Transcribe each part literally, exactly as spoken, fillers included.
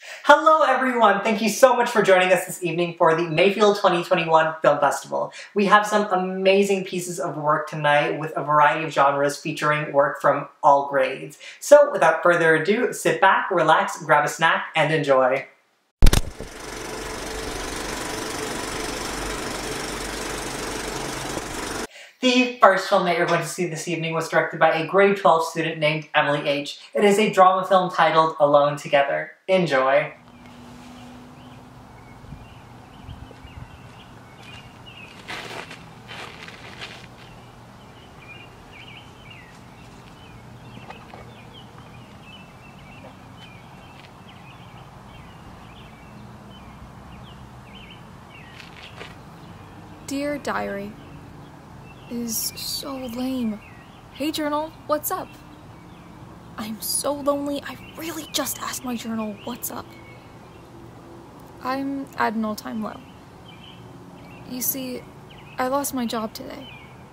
Hello everyone! Thank you so much for joining us this evening for the Mayfield twenty twenty-one Film Festival. We have some amazing pieces of work tonight with a variety of genres featuring work from all grades. So without further ado, sit back, relax, grab a snack, and enjoy. The first film that you're going to see this evening was directed by a grade twelve student named Emily H. It is a drama film titled Alone Together. Enjoy. Dear Diary, is so lame. Hey journal, what's up? I'm so lonely, I really just asked my journal what's up. I'm at an all-time low. You see, I lost my job today.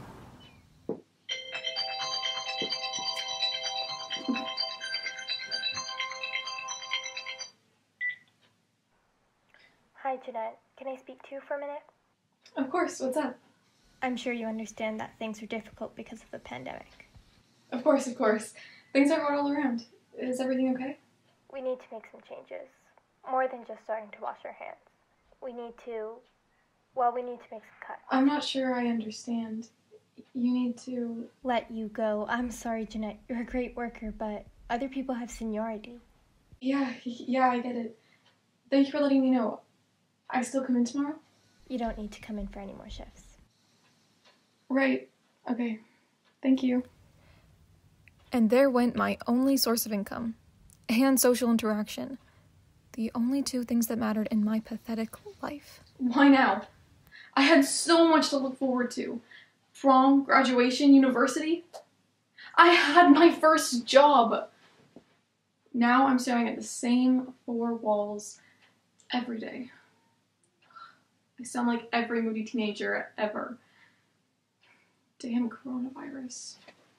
Hi Jeanette, can I speak to you for a minute? Of course, what's up? I'm sure you understand that things are difficult because of the pandemic. Of course, of course. Things are hard all around. Is everything okay? We need to make some changes. More than just starting to wash our hands. We need to, well, we need to make some cuts. I'm not sure I understand. You need to... Let you go. I'm sorry, Jeanette. You're a great worker, but other people have seniority. Yeah, yeah, I get it. Thank you for letting me know. I still come in tomorrow? You don't need to come in for any more shifts. Right. Okay. Thank you. And there went my only source of income. And social interaction. The only two things that mattered in my pathetic life. Why now? I had so much to look forward to. Prom, graduation, university. I had my first job. Now I'm staring at the same four walls every day. I sound like every moody teenager ever. Damn coronavirus.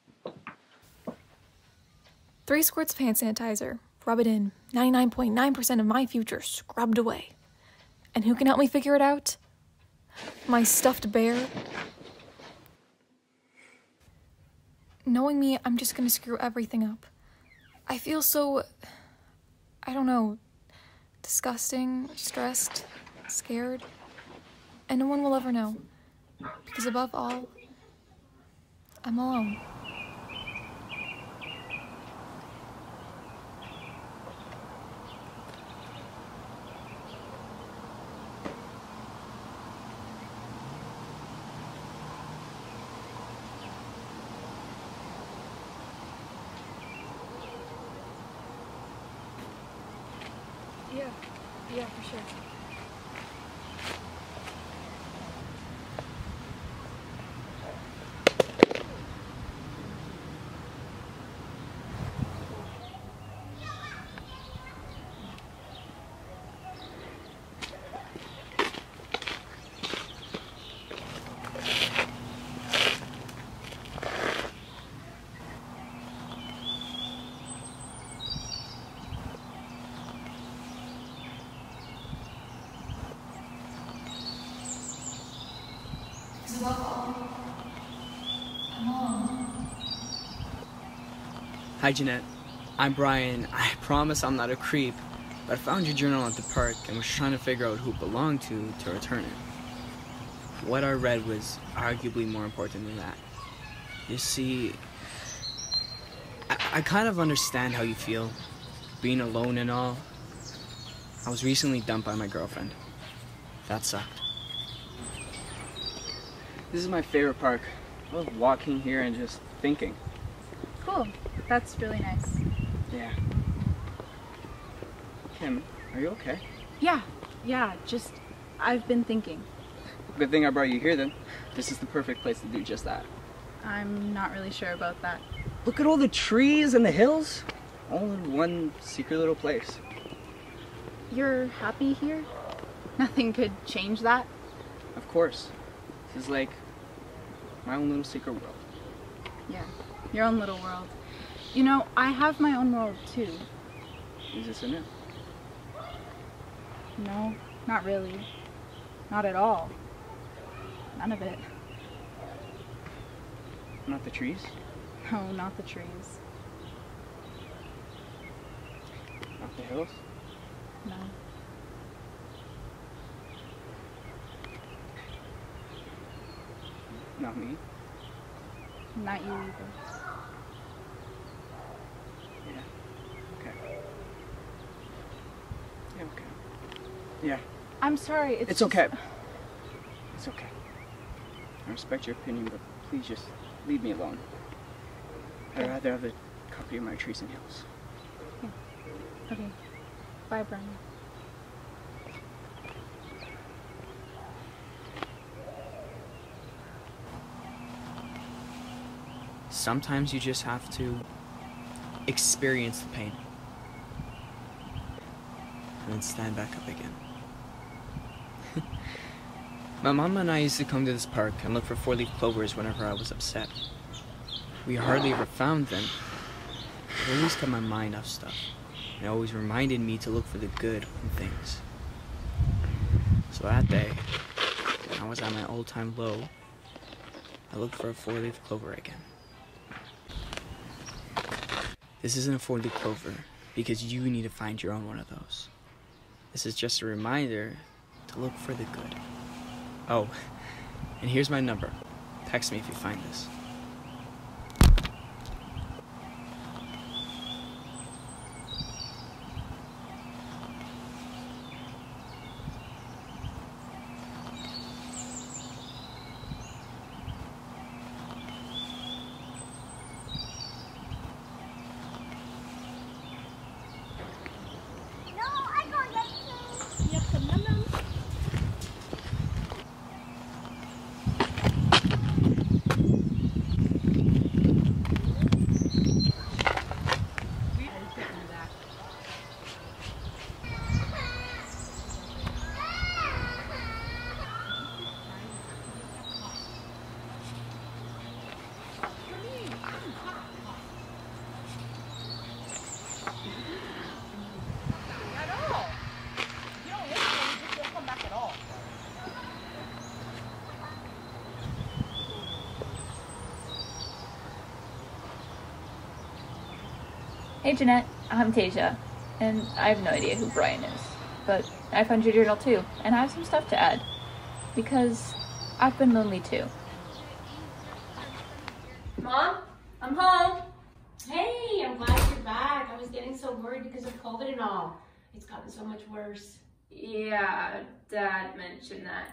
Three squirts of hand sanitizer. Rub it in. ninety-nine point nine percent of my future scrubbed away. And who can help me figure it out? My stuffed bear. Knowing me, I'm just gonna screw everything up. I feel so... I don't know... disgusting, stressed, scared. And no one will ever know. Because above all, I'm alone. Yeah, yeah, for sure. Hi Jeanette, I'm Brian. I promise I'm not a creep, but I found your journal at the park and was trying to figure out who it belonged to to return it. What I read was arguably more important than that. You see, I, I kind of understand how you feel, being alone and all. I was recently dumped by my girlfriend. That sucked. This is my favorite park. I love walking here and just thinking. Cool. That's really nice. Yeah. Kim, are you okay? Yeah, yeah, just, I've been thinking. Good thing I brought you here then. This is the perfect place to do just that. I'm not really sure about that. Look at all the trees and the hills. All in one secret little place. You're happy here? Nothing could change that? Of course. This is like my own little secret world. Yeah, your own little world. You know, I have my own world too. Is this in it? No, not really. Not at all. None of it. Not the trees? No, not the trees. Not the hills? No. Not me? Not you either. Yeah. Okay. Yeah, okay. Yeah. I'm sorry, it's It's just... okay. It's okay. I respect your opinion, but please just leave me alone. I'd rather have a copy of my trees and hills. Yeah. Okay. Bye, Brian. Sometimes you just have to experience the pain and then stand back up again. My mom and I used to come to this park and look for four-leaf clovers whenever I was upset. We hardly ever found them. It always kept my mind off stuff. It always reminded me to look for the good in things. So that day, when I was at my all-time low, I looked for a four-leaf clover again. This isn't a four-leaf clover because you need to find your own one of those. This is just a reminder to look for the good. Oh, and here's my number. Text me if you find this. Hey Jeanette, I'm Tasia, and I have no idea who Brian is, but I found your journal too, and I have some stuff to add, because I've been lonely too. Mom, I'm home. Hey, I'm glad you're back. I was getting so worried because of COVID and all. It's gotten so much worse. Yeah, Dad mentioned that.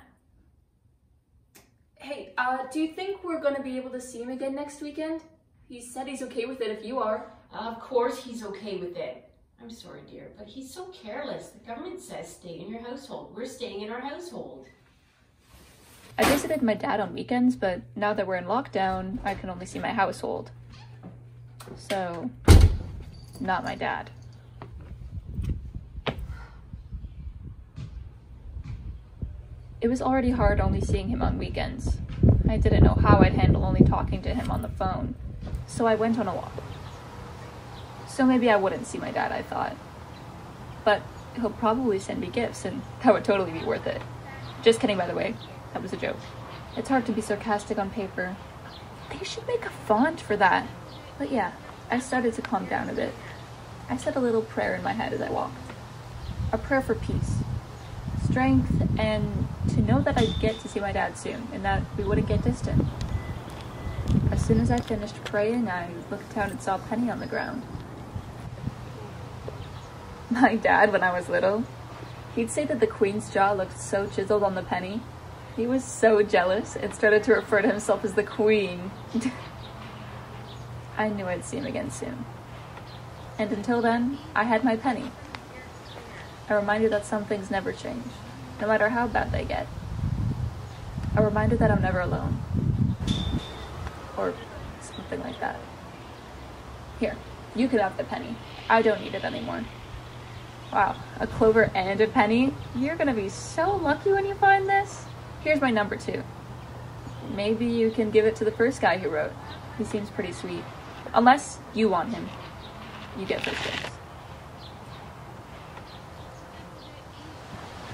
Hey, uh, do you think we're gonna be able to see him again next weekend? He said he's okay with it if you are. Of course he's okay with it. I'm sorry, dear, but he's so careless. The government says stay in your household. We're staying in our household. I visited my dad on weekends, but now that we're in lockdown, I can only see my household. So, not my dad. It was already hard only seeing him on weekends. I didn't know how I'd handle only talking to him on the phone, so I went on a walk. So maybe I wouldn't see my dad, I thought. But he'll probably send me gifts, and that would totally be worth it. Just kidding, by the way. That was a joke. It's hard to be sarcastic on paper. They should make a font for that. But yeah, I started to calm down a bit. I said a little prayer in my head as I walked. A prayer for peace, strength, and to know that I'd get to see my dad soon, and that we wouldn't get distant. As soon as I finished praying, I looked down and saw a penny on the ground. My dad, when I was little, he'd say that the queen's jaw looked so chiseled on the penny. He was so jealous and started to refer to himself as the queen. I knew I'd see him again soon. And until then, I had my penny. A reminder that some things never change, no matter how bad they get. A reminder that I'm never alone. Or something like that. Here, you could have the penny. I don't need it anymore. Wow, a clover and a penny? You're gonna be so lucky when you find this. Here's my number two. Maybe you can give it to the first guy who wrote. He seems pretty sweet. Unless you want him. You get first dibs.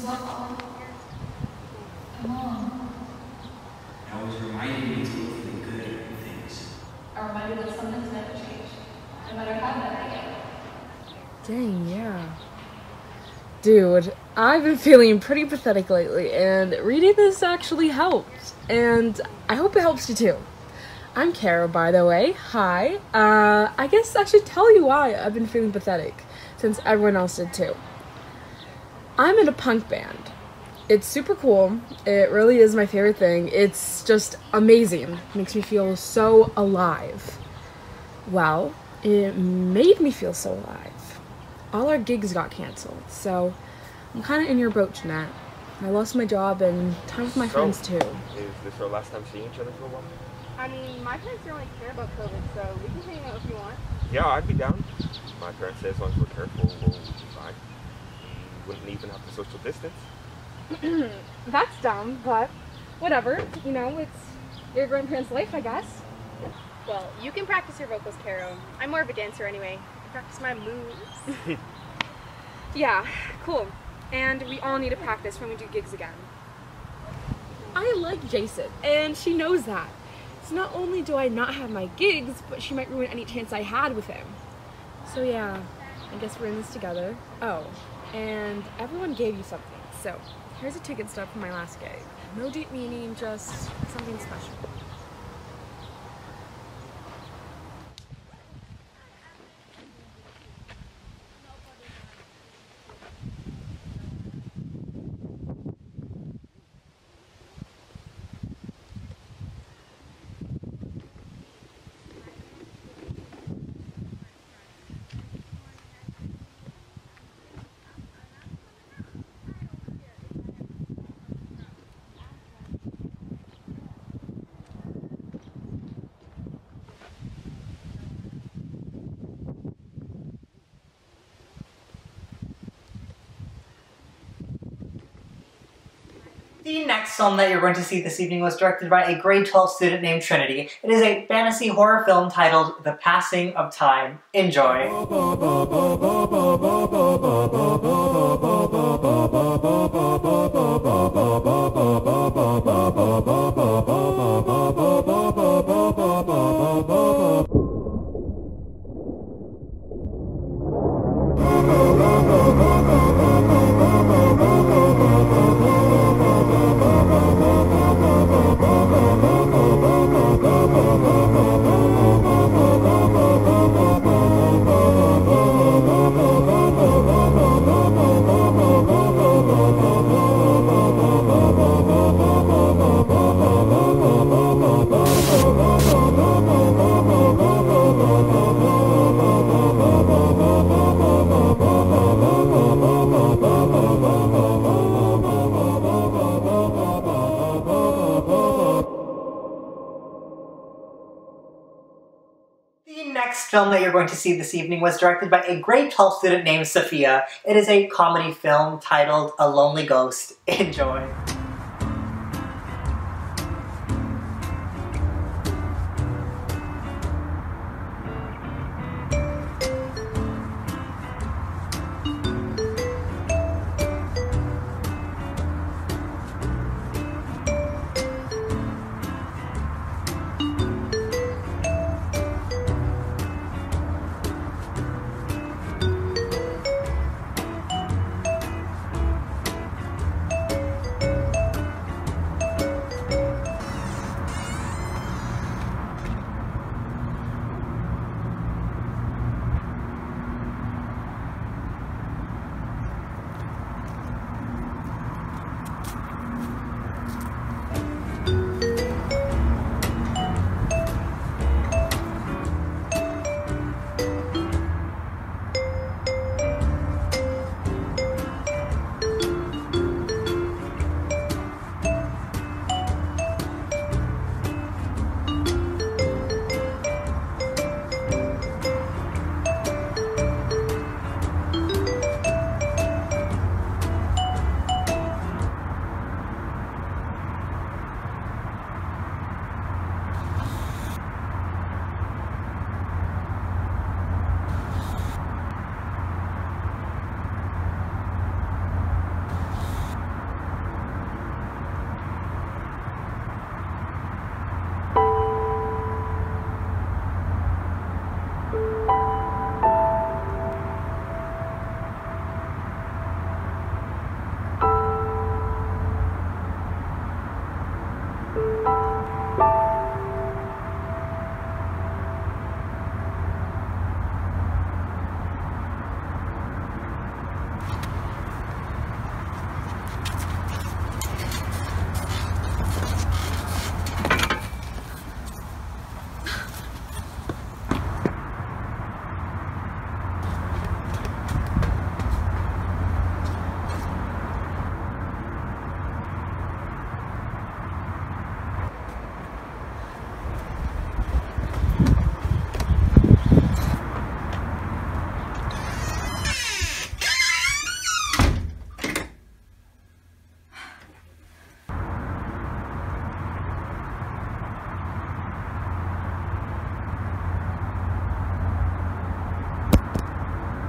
Mom. It always reminded me to look for the good in things. A reminder that some things never change, no matter how bad they get. Dang, yeah. Dude, I've been feeling pretty pathetic lately, and reading this actually helps. And I hope it helps you too. I'm Kara, by the way. Hi. Uh, I guess I should tell you why I've been feeling pathetic, since everyone else did too. I'm in a punk band. It's super cool. It really is my favorite thing. It's just amazing. It makes me feel so alive. Well, it made me feel so alive. All our gigs got canceled, so I'm kind of in your boat, Jeanette. I lost my job and time with my so, friends too. Is this our last time seeing each other for a while? I mean, my parents don't really care about COVID, so we can hang out if you want. Yeah, I'd be down. My parents say as long as we're careful, we'll be fine. We wouldn't even have to social distance. That's dumb, but whatever. You know, it's your grandparents' life, I guess. Well, you can practice your vocals, Caro. I'm more of a dancer anyway. I practice my moves. Yeah, cool. And we all need to practice when we do gigs again. I like Jason, and she knows that. So not only do I not have my gigs, but she might ruin any chance I had with him. So yeah, I guess we're in this together. Oh, and everyone gave you something, so here's a ticket stub for my last gig. No deep meaning, just something special. The next film that you're going to see this evening was directed by a grade twelve student named Trinity. It is a fantasy horror film titled The Passing of Time. Enjoy. The next film that you're going to see this evening was directed by a grade twelve student named Sophia. It is a comedy film titled A Lonely Ghost. Enjoy.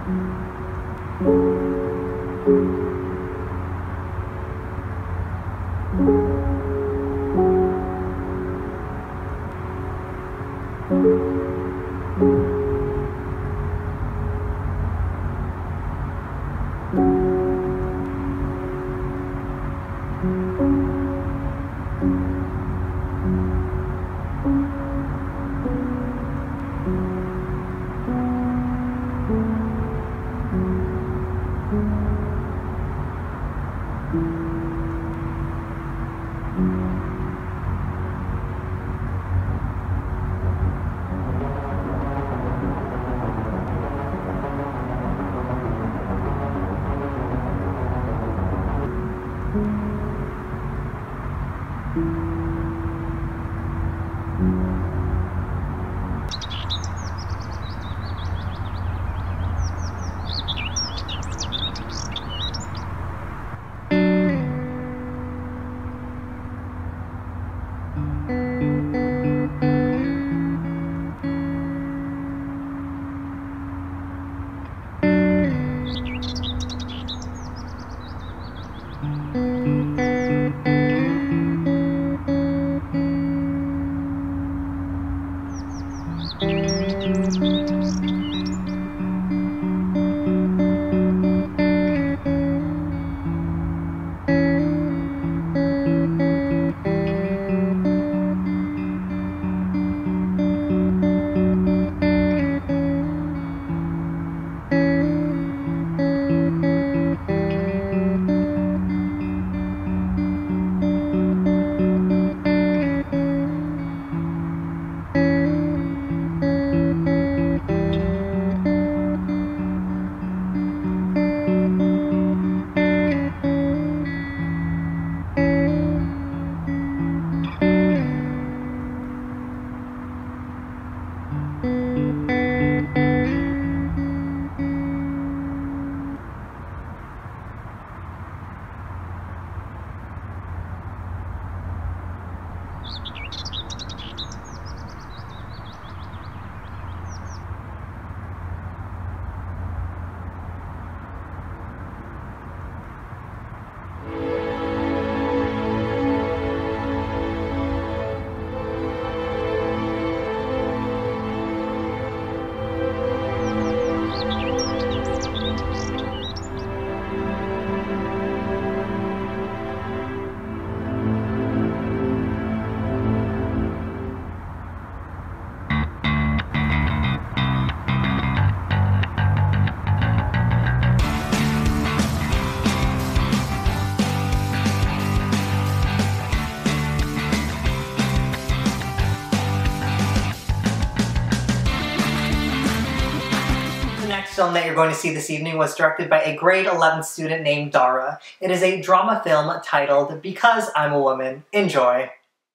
Film that you're going to see this evening was directed by a grade eleven student named Dara. It is a drama film titled Because I'm a Woman. Enjoy.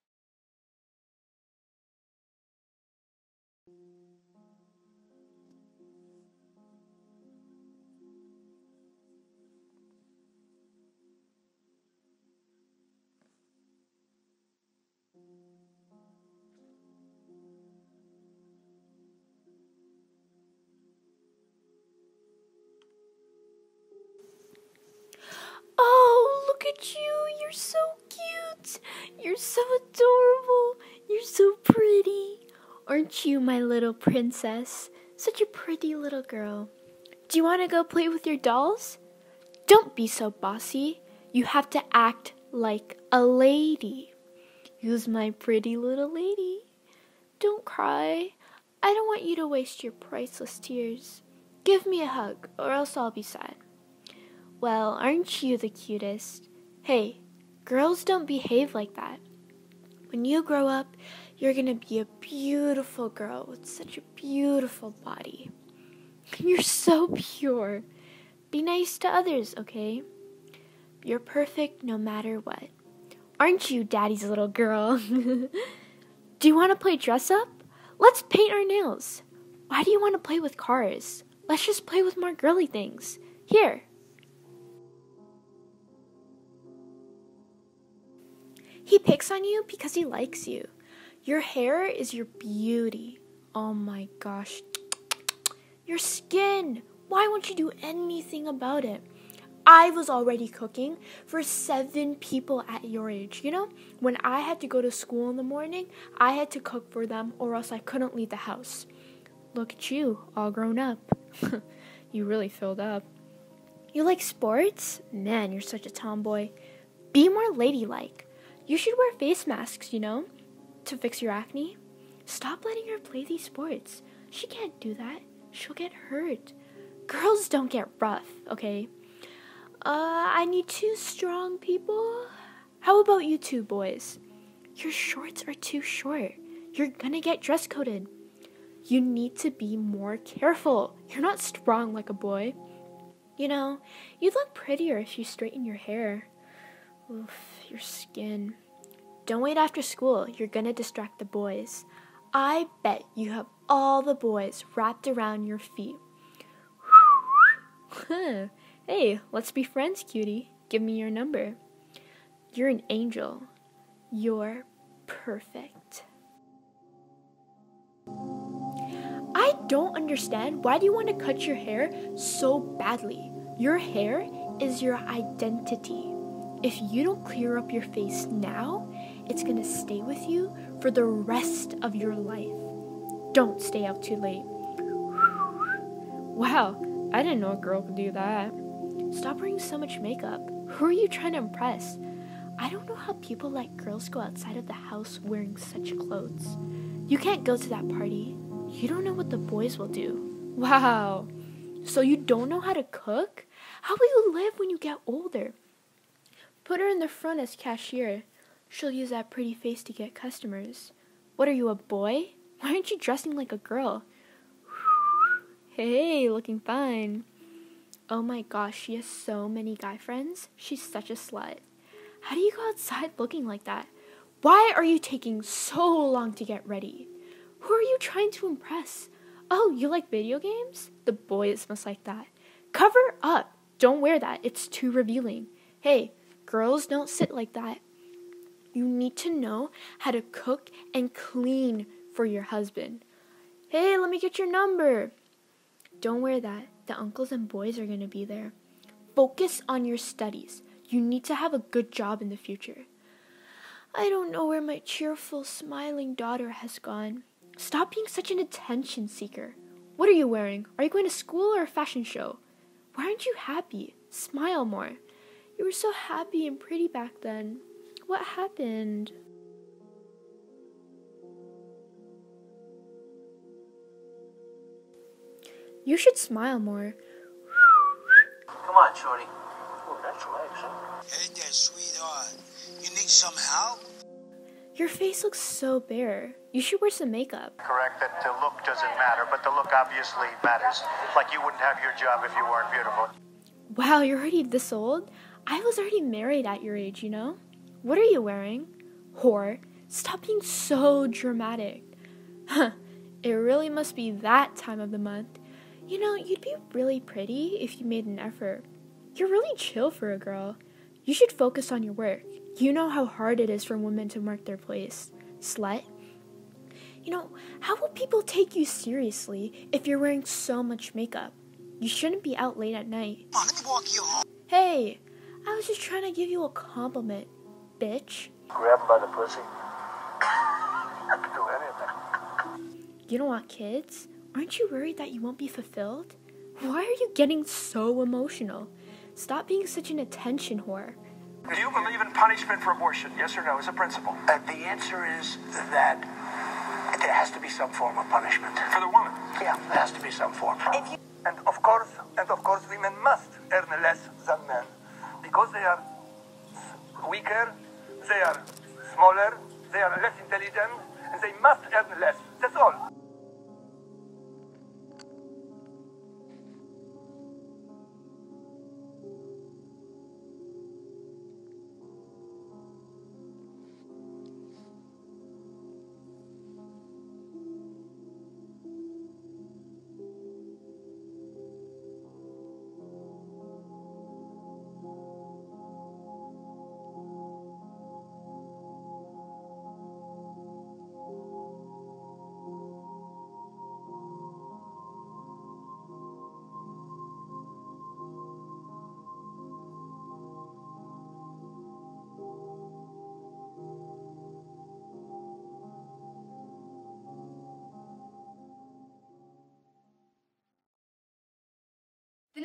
Oh, look at you. You're so cute. You're so adorable. You're so pretty. Aren't you, my little princess? Such a pretty little girl. Do you want to go play with your dolls? Don't be so bossy. You have to act like a lady. Who's my pretty little lady? Don't cry. I don't want you to waste your priceless tears. Give me a hug, or else I'll be sad. Well, aren't you the cutest? Hey, girls don't behave like that. When you grow up, you're gonna be a beautiful girl with such a beautiful body. You're so pure. Be nice to others, okay? You're perfect no matter what. Aren't you, Daddy's little girl? Do you want to play dress up? Let's paint our nails. Why do you want to play with cars? Let's just play with more girly things. Here. He picks on you because he likes you. Your hair is your beauty. Oh my gosh. Your skin. Why won't you do anything about it? I was already cooking for seven people at your age. You know, when I had to go to school in the morning, I had to cook for them or else I couldn't leave the house. Look at you, all grown up. You really filled up. You like sports? Man, you're such a tomboy. Be more ladylike. You should wear face masks, you know, to fix your acne. Stop letting her play these sports. She can't do that. She'll get hurt. Girls don't get rough, okay? Uh, I need two strong people. How about you two boys? Your shorts are too short. You're gonna get dress coded. You need to be more careful. You're not strong like a boy. You know, you'd look prettier if you straighten your hair. Oof, your skin. Don't wait after school. You're gonna distract the boys. I bet you have all the boys wrapped around your feet. Hey, let's be friends, cutie. Give me your number. You're an angel. You're perfect. I don't understand. Why do you want to cut your hair so badly? Your hair is your identity. If you don't clear up your face now, it's going to stay with you for the rest of your life. Don't stay out too late. Wow, I didn't know a girl could do that. Stop wearing so much makeup. Who are you trying to impress? I don't know how people let girls go outside of the house wearing such clothes. You can't go to that party. You don't know what the boys will do. Wow. So you don't know how to cook? How will you live when you get older? Put her in the front as cashier. She'll use that pretty face to get customers. What are you, a boy? Why aren't you dressing like a girl? Hey, looking fine. Oh my gosh, she has so many guy friends. She's such a slut. How do you go outside looking like that? Why are you taking so long to get ready? Who are you trying to impress? Oh, you like video games? The boys must like that. Cover up. Don't wear that. It's too revealing. Hey, girls don't sit like that. You need to know how to cook and clean for your husband. Hey, let me get your number. Don't wear that. The uncles and boys are going to be there. Focus on your studies. You need to have a good job in the future. I don't know where my cheerful, smiling daughter has gone. Stop being such an attention seeker. What are you wearing? Are you going to school or a fashion show? Why aren't you happy? Smile more. You were so happy and pretty back then. What happened? You should smile more. Come on, shorty. Oh, that's legs. Hey there, sweetheart. You need some help? Your face looks so bare. You should wear some makeup. Correct that the look doesn't matter, but the look obviously matters. Like you wouldn't have your job if you weren't beautiful. Wow, you're already this old? I was already married at your age, you know? What are you wearing? Whore, stop being so dramatic. Huh, it really must be that time of the month. You know, you'd be really pretty if you made an effort. You're really chill for a girl. You should focus on your work. You know how hard it is for women to mark their place. Slut. You know, how will people take you seriously if you're wearing so much makeup? You shouldn't be out late at night. Come on, let me walk you home. Hey, I was just trying to give you a compliment, bitch. Grab him by the pussy. I could do anything. You don't want kids? Aren't you worried that you won't be fulfilled? Why are you getting so emotional? Stop being such an attention whore. Do you believe in punishment for abortion? Yes or no, as a principle? Uh, the answer is that there has to be some form of punishment. For the woman? Yeah, there has to be some form. If you, and of course, and of course, women must earn less than men. Because they are weaker, they are smaller, they are less intelligent, and they must earn less. That's all.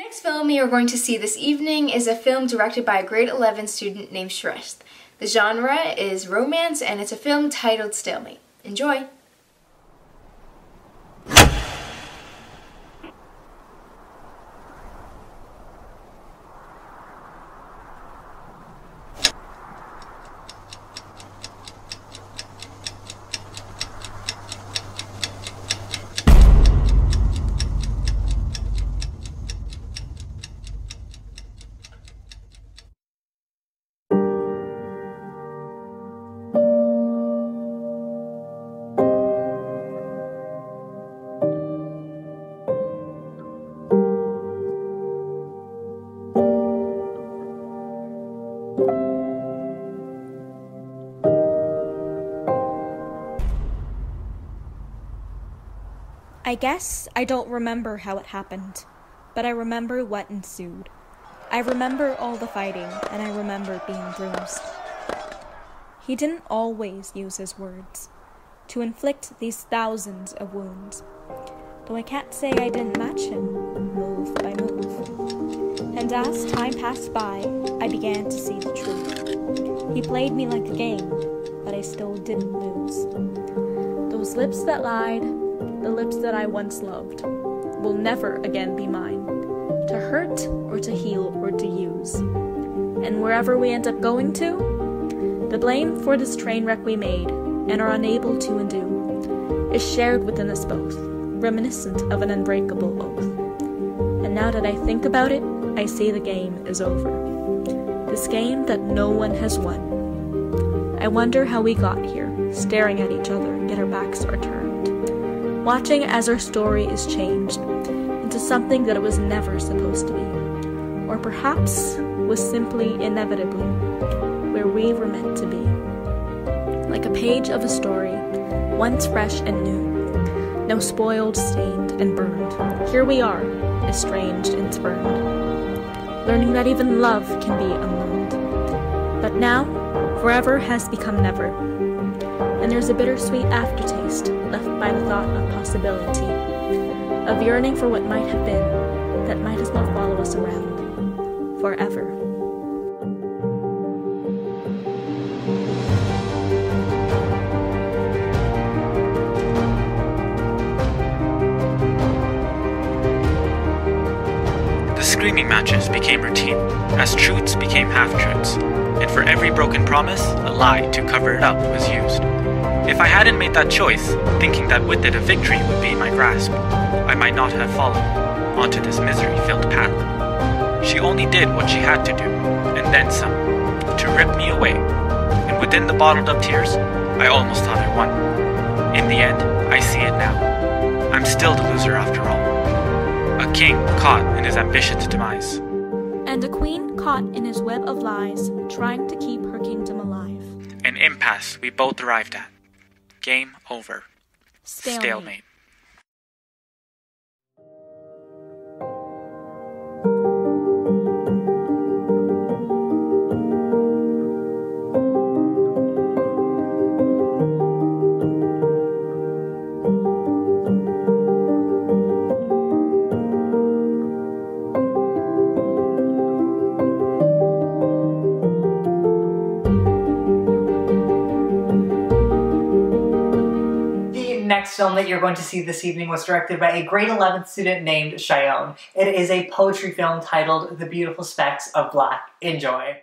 next film we are going to see this evening is a film directed by a grade eleven student named Shrest. The genre is romance and it's a film titled Stalemate. Enjoy! I guess I don't remember how it happened, but I remember what ensued. I remember all the fighting, and I remember being bruised. He didn't always use his words to inflict these thousands of wounds, though I can't say I didn't match him, move by move. And as time passed by, I began to see the truth. He played me like a game, but I still didn't lose. Those lips that lied, the lips that I once loved, will never again be mine, to hurt or to heal or to use. And wherever we end up going to, the blame for this train wreck we made and are unable to undo is shared within us both, reminiscent of an unbreakable oath. And now that I think about it, I see the game is over. This game that no one has won. I wonder how we got here, staring at each other, yet our backs are turned. Watching as our story is changed into something that it was never supposed to be, or perhaps was simply inevitably where we were meant to be. Like a page of a story, once fresh and new, now spoiled, stained, and burned. Here we are, estranged and spurned, learning that even love can be unlearned. But now, forever has become never, and there's a bittersweet aftertaste left by the thought of possibility, of yearning for what might have been, that might as well follow us around, forever. The screaming matches became routine, as truths became half-truths, and for every broken promise, a lie to cover it up was used. If I hadn't made that choice, thinking that with it a victory would be in my grasp, I might not have fallen onto this misery-filled path. She only did what she had to do, and then some, to rip me away, and within the bottled-up tears, I almost thought I won. In the end, I see it now. I'm still the loser after all. A king caught in his ambition's demise. And a queen caught in his web of lies, trying to keep her kingdom alive. An impasse we both arrived at. Game over. Stalemate. Stalemate. Next film that you're going to see this evening was directed by a grade eleven student named Cheyenne. It is a poetry film titled The Beautiful Specks of Black. Enjoy.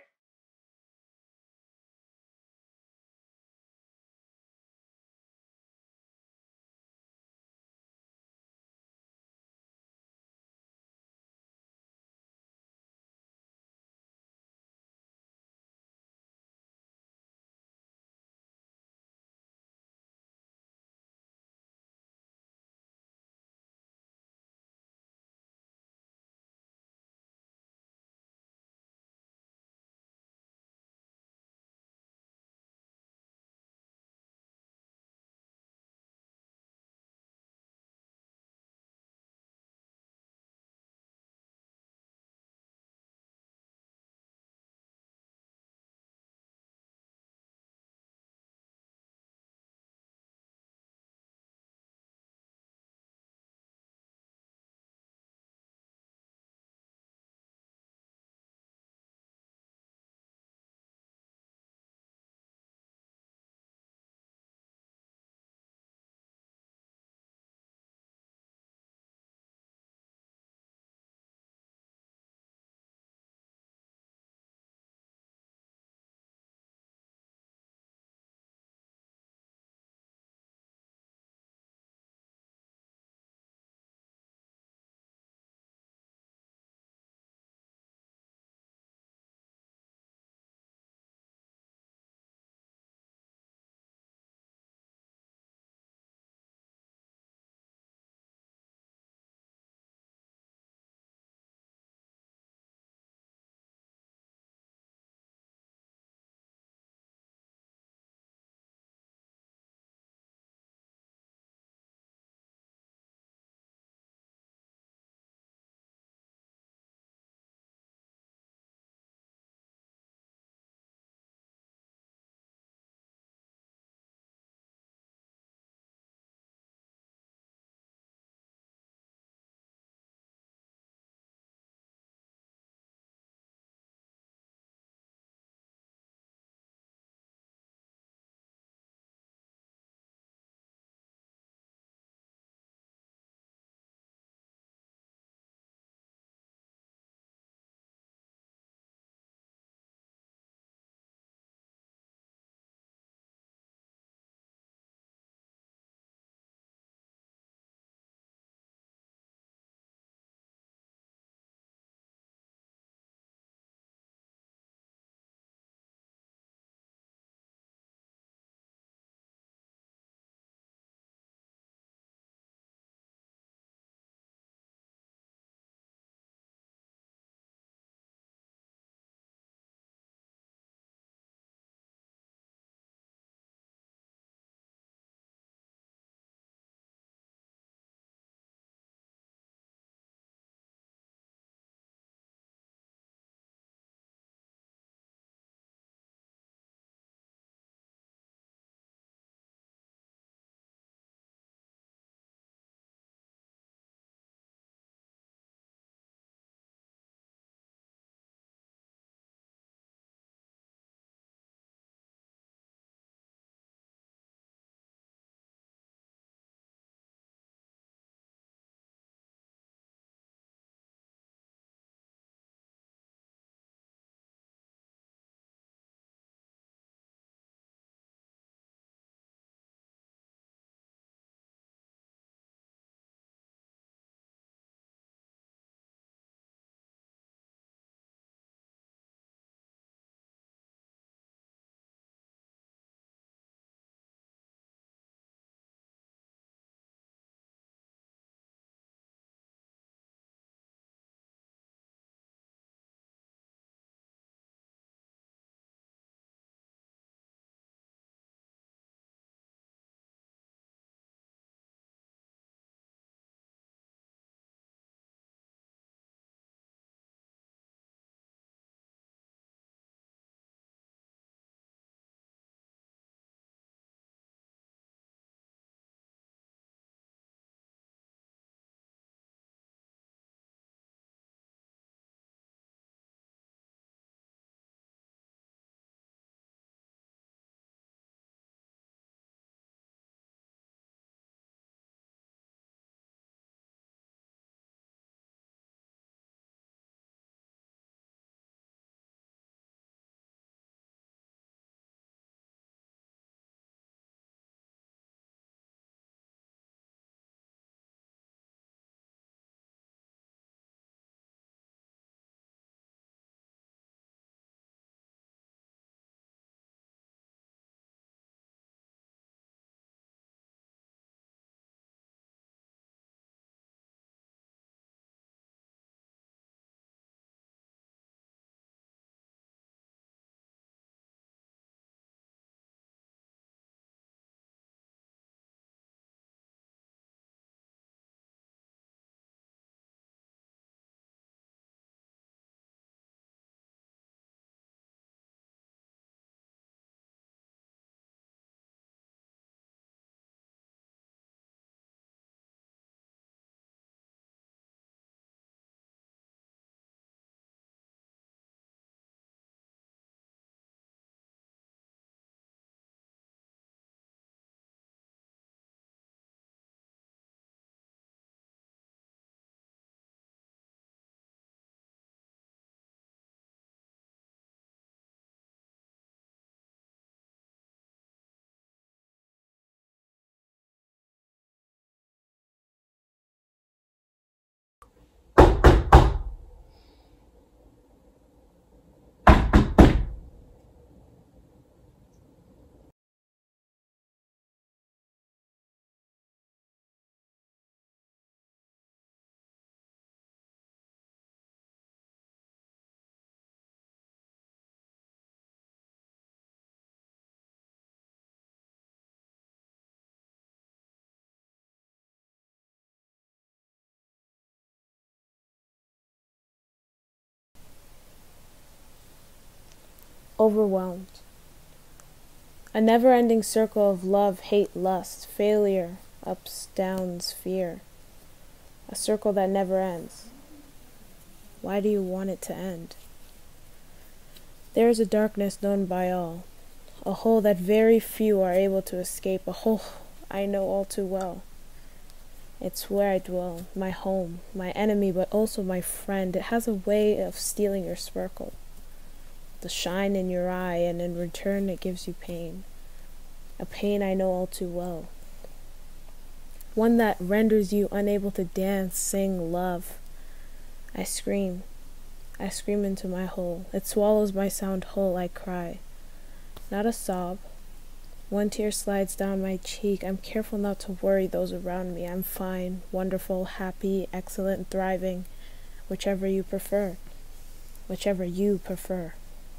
overwhelmed. A never-ending circle of love, hate, lust, failure, ups, downs, fear. A circle that never ends. Why do you want it to end? There is a darkness known by all, a hole that very few are able to escape, a hole I know all too well. It's where I dwell, my home, my enemy, but also my friend. It has a way of stealing your sparkle, the shine in your eye, and in return it gives you pain, a pain I know all too well. One that renders you unable to dance, sing, love. I scream. I scream into my hole. It swallows my sound whole. I cry. Not a sob. One tear slides down my cheek. I'm careful not to worry those around me. I'm fine, wonderful, happy, excellent, thriving. Whichever you prefer. Whichever you prefer.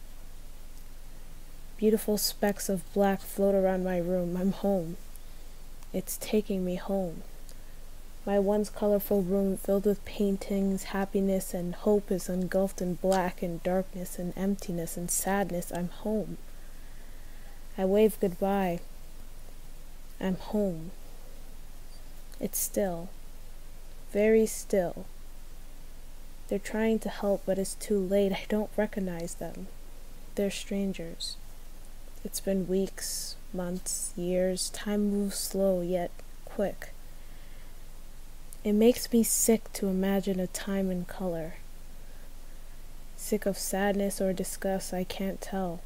Beautiful specks of black float around my room. I'm home. It's taking me home. My once colorful room filled with paintings, happiness, and hope is engulfed in black and darkness and emptiness and sadness. I'm home. I wave goodbye. I'm home. It's still. Very still. They're trying to help, but it's too late. I don't recognize them. They're strangers. It's been weeks, months, years. Time moves slow, yet quick. It makes me sick to imagine a time in color. Sick of sadness or disgust, I can't tell.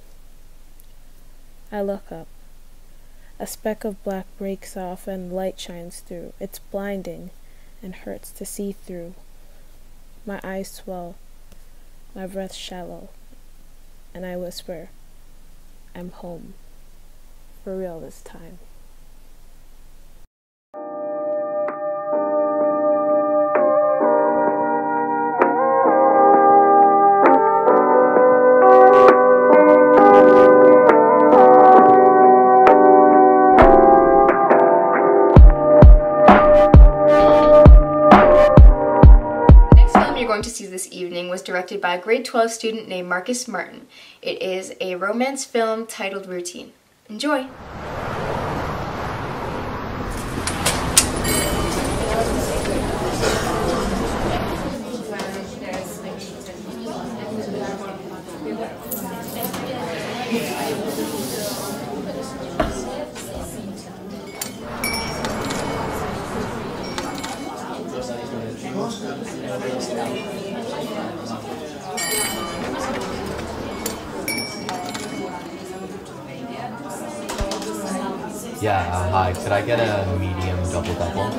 I look up. A speck of black breaks off and light shines through. It's blinding and hurts to see through. My eyes swell, my breath shallow, and I whisper, I'm home. For real this time. To see this evening was directed by a grade twelve student named Marcus Martin. It is a romance film titled Routine. Enjoy! Yeah, uh, hi. Could I get a medium double-double?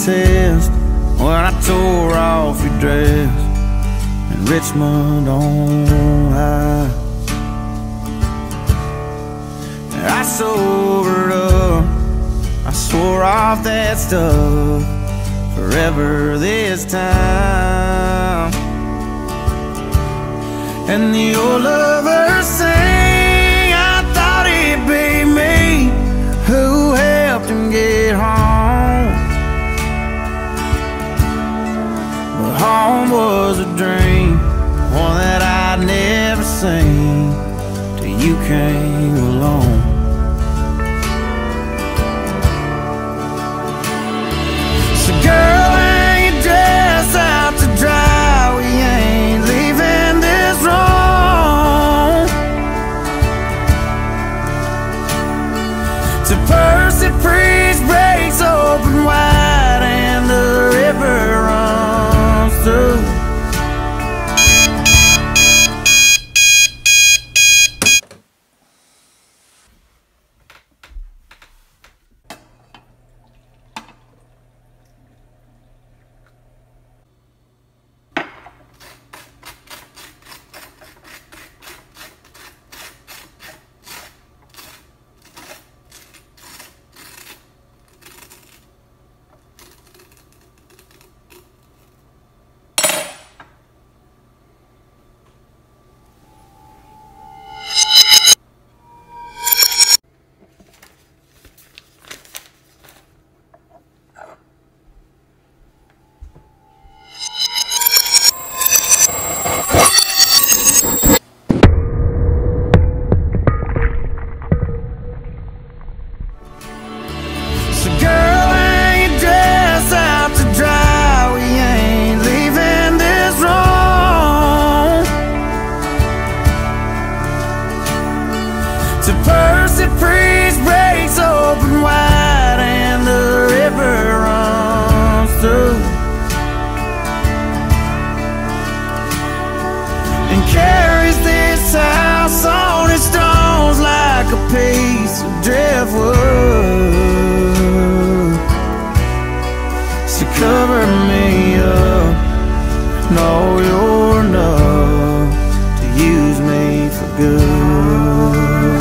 test when I tore off your dress in Richmond on high. I sobered up, I swore off that stuff forever this time. And the old lover sang, I thought it'd be me who helped him get home. But home was a dream, one that I'd never seen till you came along. So girl, hang your dress out to dry, we ain't leaving this room. To Percy Priest breaks open wide and the river runs through. Piece of driftwood, so cover me up. Know you're enough to use me for good.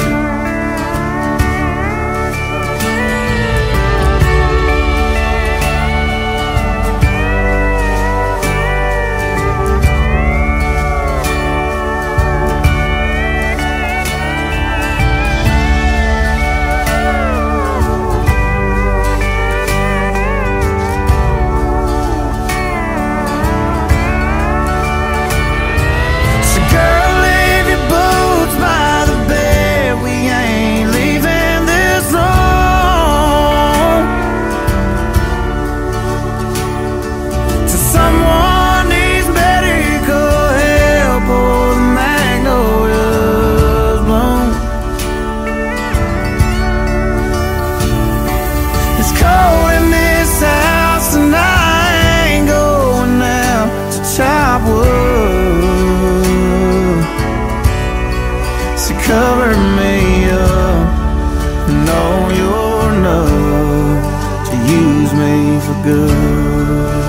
Cover me up, know you're enough to use me for good.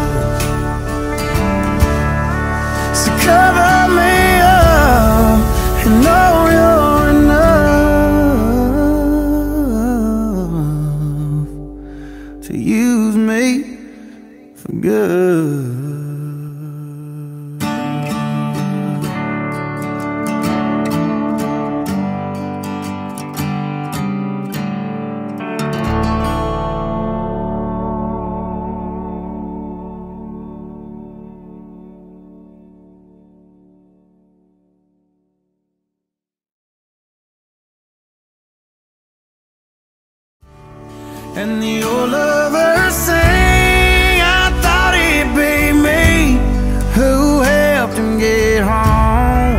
So cover me up, and know you're enough to use me for good. And the old lover sang, I thought it'd be me who helped him get home.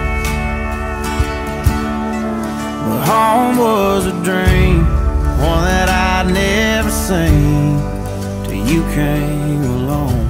But home was a dream, one that I'd never seen till you came along.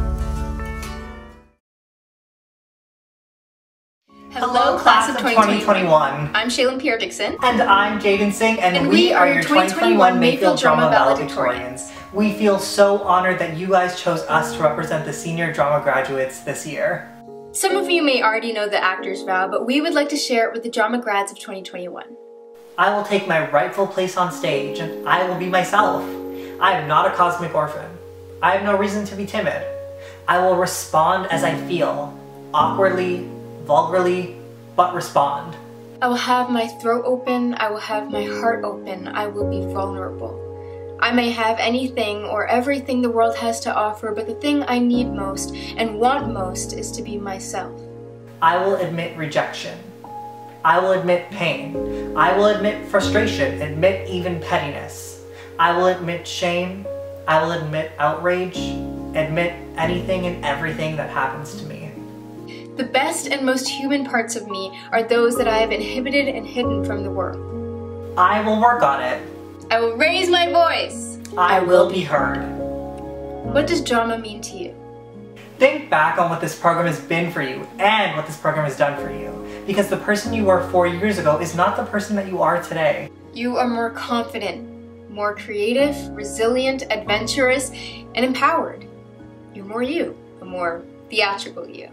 Hello, class of twenty twenty-one. I'm Shaylin Pierre Dixon. And I'm Jaden Singh, and, And we, we are are your twenty twenty twenty-one twenty-one Mayfield Drama Drama Valedictorians. Valedictorians. We feel so honored that you guys chose us to represent the senior drama graduates this year. Some of you may already know the actor's vow, but we would like to share it with the drama grads of twenty twenty-one. I will take my rightful place on stage, and I will be myself. I am not a cosmic orphan. I have no reason to be timid. I will respond as I feel, awkwardly, vulgarly, but respond. I will have my throat open, I will have my heart open, I will be vulnerable. I may have anything or everything the world has to offer, but the thing I need most and want most is to be myself. I will admit rejection. I will admit pain. I will admit frustration, admit even pettiness. I will admit shame. I will admit outrage, admit anything and everything that happens to me. The best and most human parts of me are those that I have inhibited and hidden from the world. I will work on it. I will raise my voice. I will be heard. What does drama mean to you? Think back on what this program has been for you and what this program has done for you. Because the person you were four years ago is not the person that you are today. You are more confident, more creative, resilient, adventurous, and empowered. You're more you, a more theatrical you.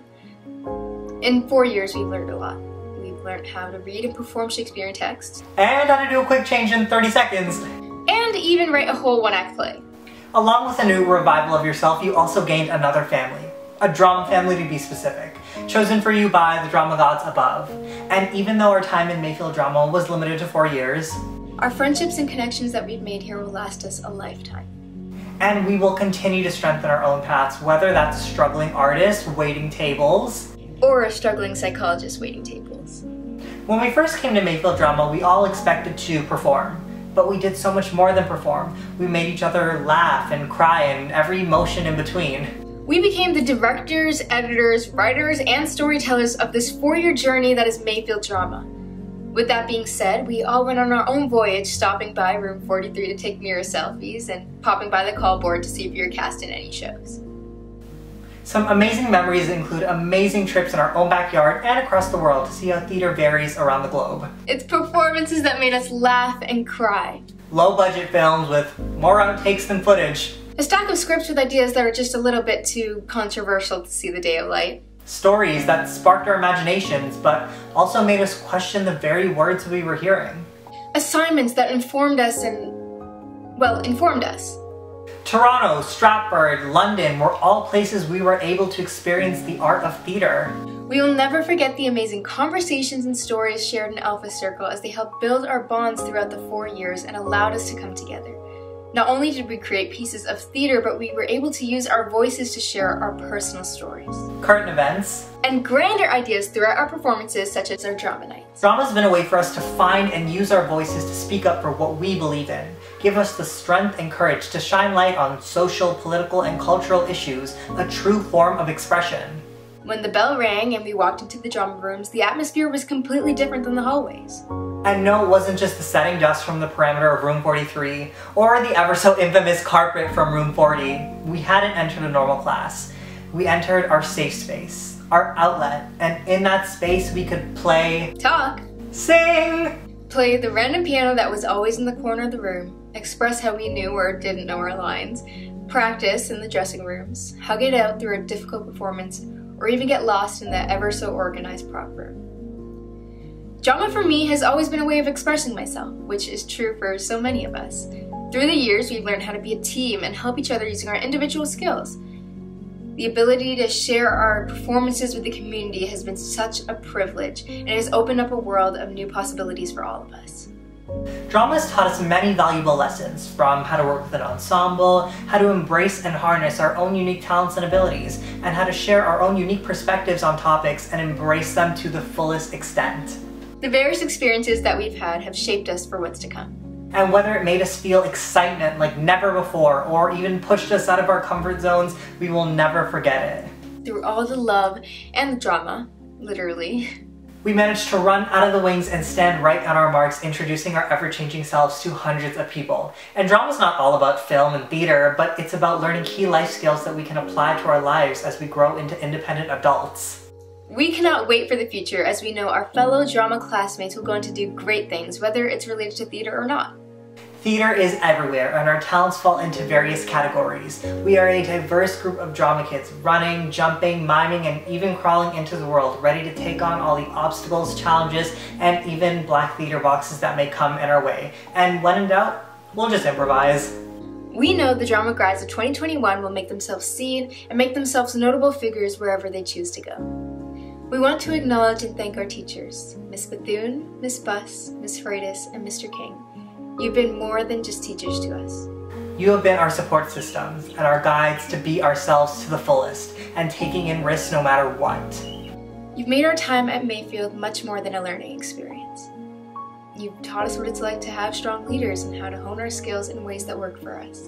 In four years, we've learned a lot. We've learned how to read and perform Shakespearean texts. And how to do a quick change in thirty seconds. And even write a whole one-act play. Along with a new revival of yourself, you also gained another family. A drama family to be specific. Chosen for you by the drama gods above. And even though our time in Mayfield Drama was limited to four years, our friendships and connections that we've made here will last us a lifetime. And we will continue to strengthen our own paths, whether that's struggling artists waiting tables, or a struggling psychologist waiting tables. When we first came to Mayfield Drama, we all expected to perform. But we did so much more than perform. We made each other laugh and cry and every emotion in between. We became the directors, editors, writers, and storytellers of this four-year journey that is Mayfield Drama. With that being said, we all went on our own voyage, stopping by room forty-three to take mirror selfies and popping by the call board to see if you were cast in any shows. Some amazing memories include amazing trips in our own backyard and across the world to see how theater varies around the globe. It's performances that made us laugh and cry. Low-budget films with more outtakes than footage. A stack of scripts with ideas that are just a little bit too controversial to see the day of light. Stories that sparked our imaginations, but also made us question the very words we were hearing. Assignments that informed us and, well, informed us. Toronto, Stratford, London were all places we were able to experience the art of theater. We will never forget the amazing conversations and stories shared in Alpha Circle as they helped build our bonds throughout the four years and allowed us to come together. Not only did we create pieces of theater, but we were able to use our voices to share our personal stories, current events, and grander ideas throughout our performances, such as our drama nights. Drama's been a way for us to find and use our voices to speak up for what we believe in, give us the strength and courage to shine light on social, political, and cultural issues, a true form of expression. When the bell rang and we walked into the drama rooms, the atmosphere was completely different than the hallways. And no, it wasn't just the setting dust from the perimeter of room forty-three, or the ever so infamous carpet from room forty. We hadn't entered a normal class. We entered our safe space, our outlet, and in that space we could play, talk, sing, play the random piano that was always in the corner of the room, express how we knew or didn't know our lines, practice in the dressing rooms, hug it out through a difficult performance, or even get lost in the ever so organized prop room. Drama for me has always been a way of expressing myself, which is true for so many of us. Through the years, we've learned how to be a team and help each other using our individual skills. The ability to share our performances with the community has been such a privilege, and it has opened up a world of new possibilities for all of us. Drama has taught us many valuable lessons, from how to work with an ensemble, how to embrace and harness our own unique talents and abilities, and how to share our own unique perspectives on topics and embrace them to the fullest extent. The various experiences that we've had have shaped us for what's to come. And whether it made us feel excitement like never before, or even pushed us out of our comfort zones, we will never forget it. Through all the love and the drama, literally, we managed to run out of the wings and stand right on our marks, introducing our ever-changing selves to hundreds of people. And drama's not all about film and theater, but it's about learning key life skills that we can apply to our lives as we grow into independent adults. We cannot wait for the future, as we know our fellow drama classmates will go on to do great things, whether it's related to theater or not. Theater is everywhere, and our talents fall into various categories. We are a diverse group of drama kids, running, jumping, miming, and even crawling into the world, ready to take on all the obstacles, challenges, and even black theater boxes that may come in our way. And when in doubt, we'll just improvise. We know the drama grads of twenty twenty-one will make themselves seen and make themselves notable figures wherever they choose to go. We want to acknowledge and thank our teachers, Miss Bethune, Miss Buss, Miss Freitas, and Mister King. You've been more than just teachers to us. You have been our support systems and our guides to be ourselves to the fullest and taking in risks no matter what. You've made our time at Mayfield much more than a learning experience. You've taught us what it's like to have strong leaders and how to hone our skills in ways that work for us.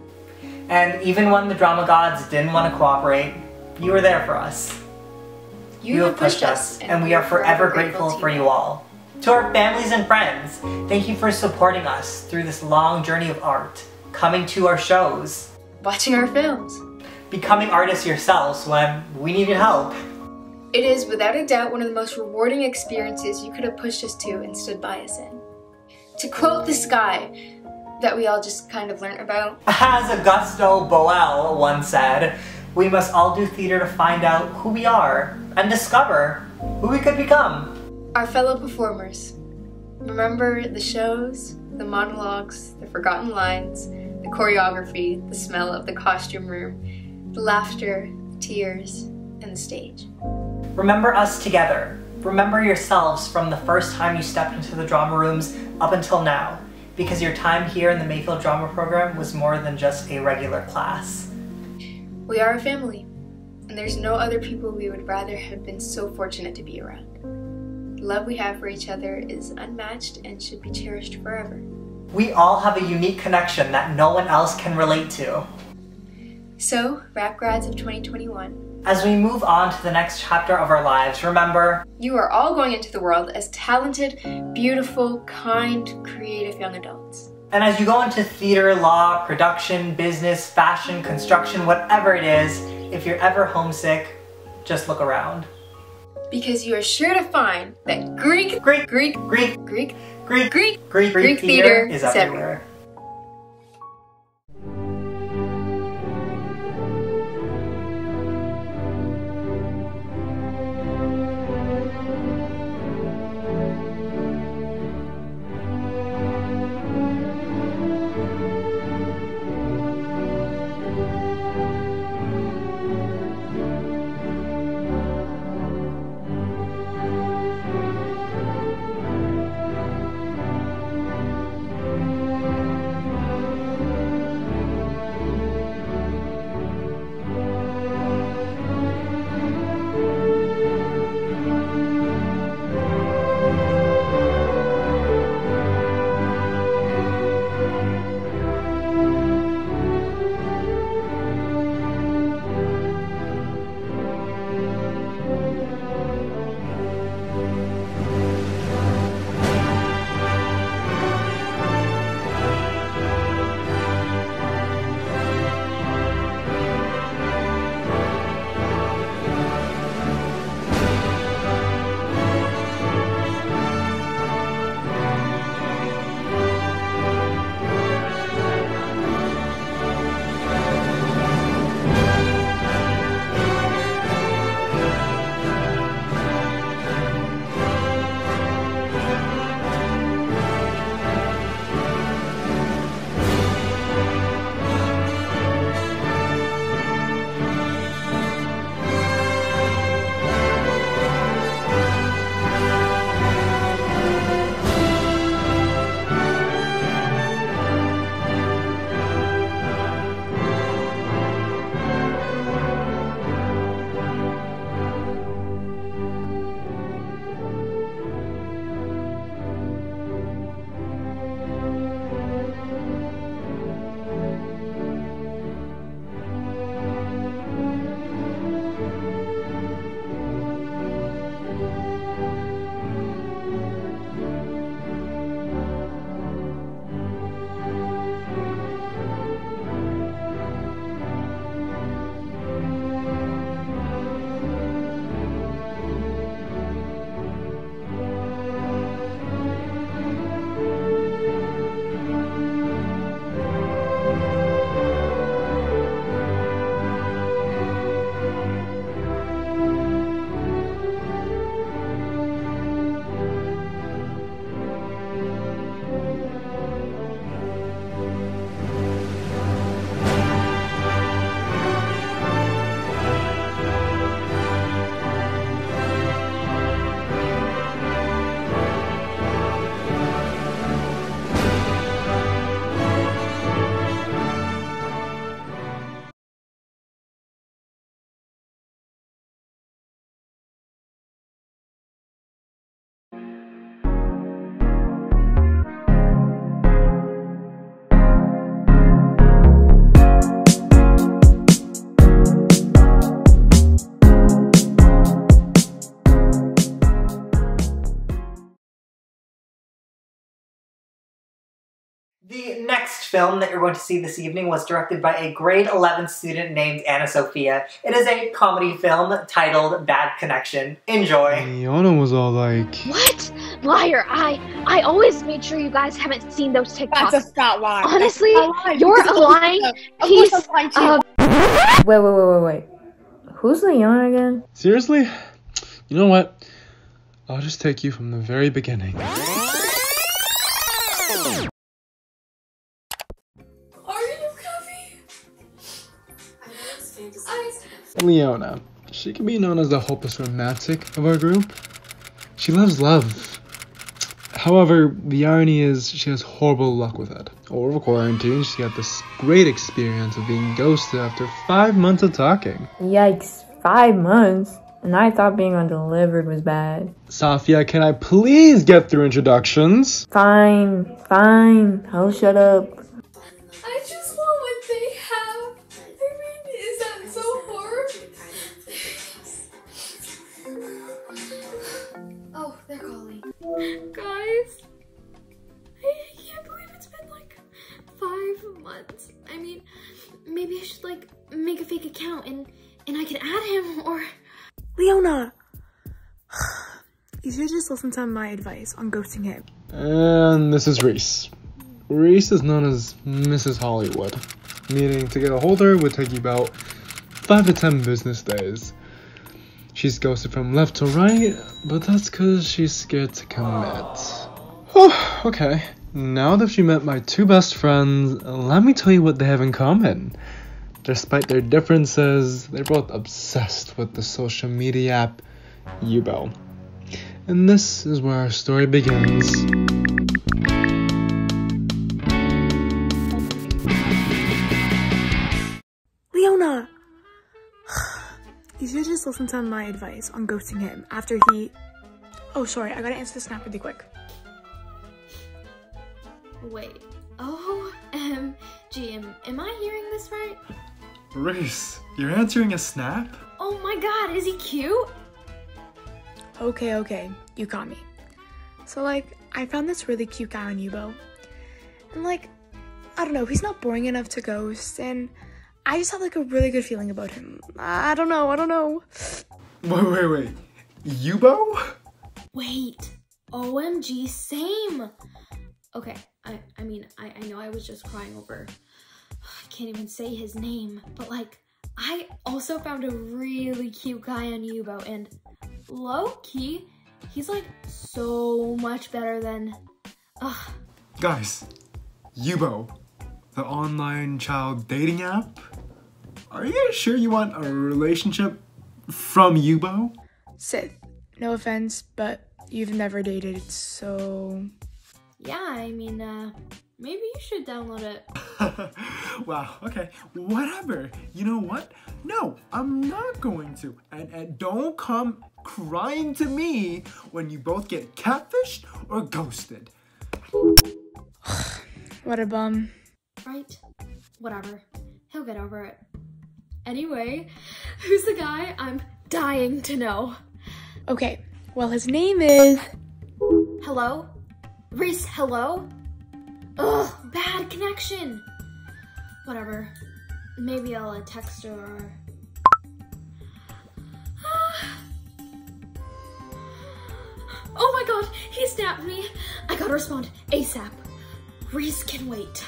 And even when the drama gods didn't want to cooperate, you were there for us. You, you have pushed us, and we are forever grateful for you all. To our families and friends, thank you for supporting us through this long journey of art, coming to our shows, watching our films, becoming artists yourselves when we needed help. It is without a doubt one of the most rewarding experiences you could have pushed us to and stood by us in. To quote this guy that we all just kind of learnt about, as Augusto Boal once said, we must all do theater to find out who we are and discover who we could become. Our fellow performers, remember the shows, the monologues, the forgotten lines, the choreography, the smell of the costume room, the laughter, the tears, and the stage. Remember us together. Remember yourselves from the first time you stepped into the drama rooms up until now, because your time here in the Mayfield Drama Program was more than just a regular class. We are a family, and there's no other people we would rather have been so fortunate to be around. The love we have for each other is unmatched and should be cherished forever. We all have a unique connection that no one else can relate to. So, rap grads of twenty twenty-one. As we move on to the next chapter of our lives, remember, you are all going into the world as talented, beautiful, kind, creative young adults. And as you go into theater, law, production, business, fashion, construction, whatever it is, if you're ever homesick, just look around. Because you are sure to find that Greek, Greek, Greek, Greek, Greek, Greek, Greek, Greek, Greek theater is everywhere. next film that you're going to see this evening was directed by a grade eleven student named Anna Sophia. It is a comedy film titled Bad Connection. Enjoy. Leona was all like, What? Liar, I I always made sure you guys haven't seen those TikToks. That's a fat lie. Honestly, That's a lie. you're Because a lying of piece course I'm lying too. of... Wait, wait, wait, wait, wait. Who's Leona again? seriously? You know what? I'll just take you from the very beginning. Are you comfy? I Leona. She can be known as the hopeless romantic of our group. She loves love. However, the irony is she has horrible luck with it. Over quarantine, she had this great experience of being ghosted after five months of talking. Yikes, five months? And I thought being undelivered was bad. Safia, can I please get through introductions? Fine, fine, I'll shut up. I just want what they have. I mean, is that so hard? Oh, they're calling. Guys, I can't believe it's been like five months. I mean, maybe I should like make a fake account and and I can add him or... Leona! You should just listen to my advice on ghosting him. And this is Reese. Reese is known as Missus Hollywood, meaning to get a hold of her would take you about five to ten business days. She's ghosted from left to right, but that's because she's scared to commit. Oh, okay. Now that she met my two best friends, let me tell you what they have in common. Despite their differences, they're both obsessed with the social media app Yubo. And this is where our story begins. Leona! You should just listen to my advice on ghosting him after he... Oh, sorry, I gotta answer the snap really quick. Wait. O M G, am, am I hearing this right? Reese, you're answering a snap? Oh my god, is he cute? Okay, okay, you got me. So, like, I found this really cute guy on Yubo. And, like, I don't know, he's not boring enough to ghost, and I just have, like, a really good feeling about him. I don't know, I don't know. Wait, wait, wait. Yubo? Wait, O M G, same! Okay, I, I mean, I, I know I was just crying over... I can't even say his name, but like, I also found a really cute guy on Yubo, and low-key, he's like so much better than, ugh. Guys, Yubo, the online child dating app? Are you guys sure you want a relationship from Yubo? Sith, no offense, but you've never dated, so... Yeah, I mean, uh, maybe you should download it. Wow, okay, whatever. You know what? No, I'm not going to. And, and don't come crying to me when you both get catfished or ghosted. What a bum. Right? Whatever. He'll get over it. Anyway, who's the guy? I'm dying to know. Okay, well, his name is... Hello? Reese, hello? Ugh, bad connection. Whatever. Maybe I'll uh, text her or... Oh my god, he snapped me. I gotta respond ASAP. Reese can wait.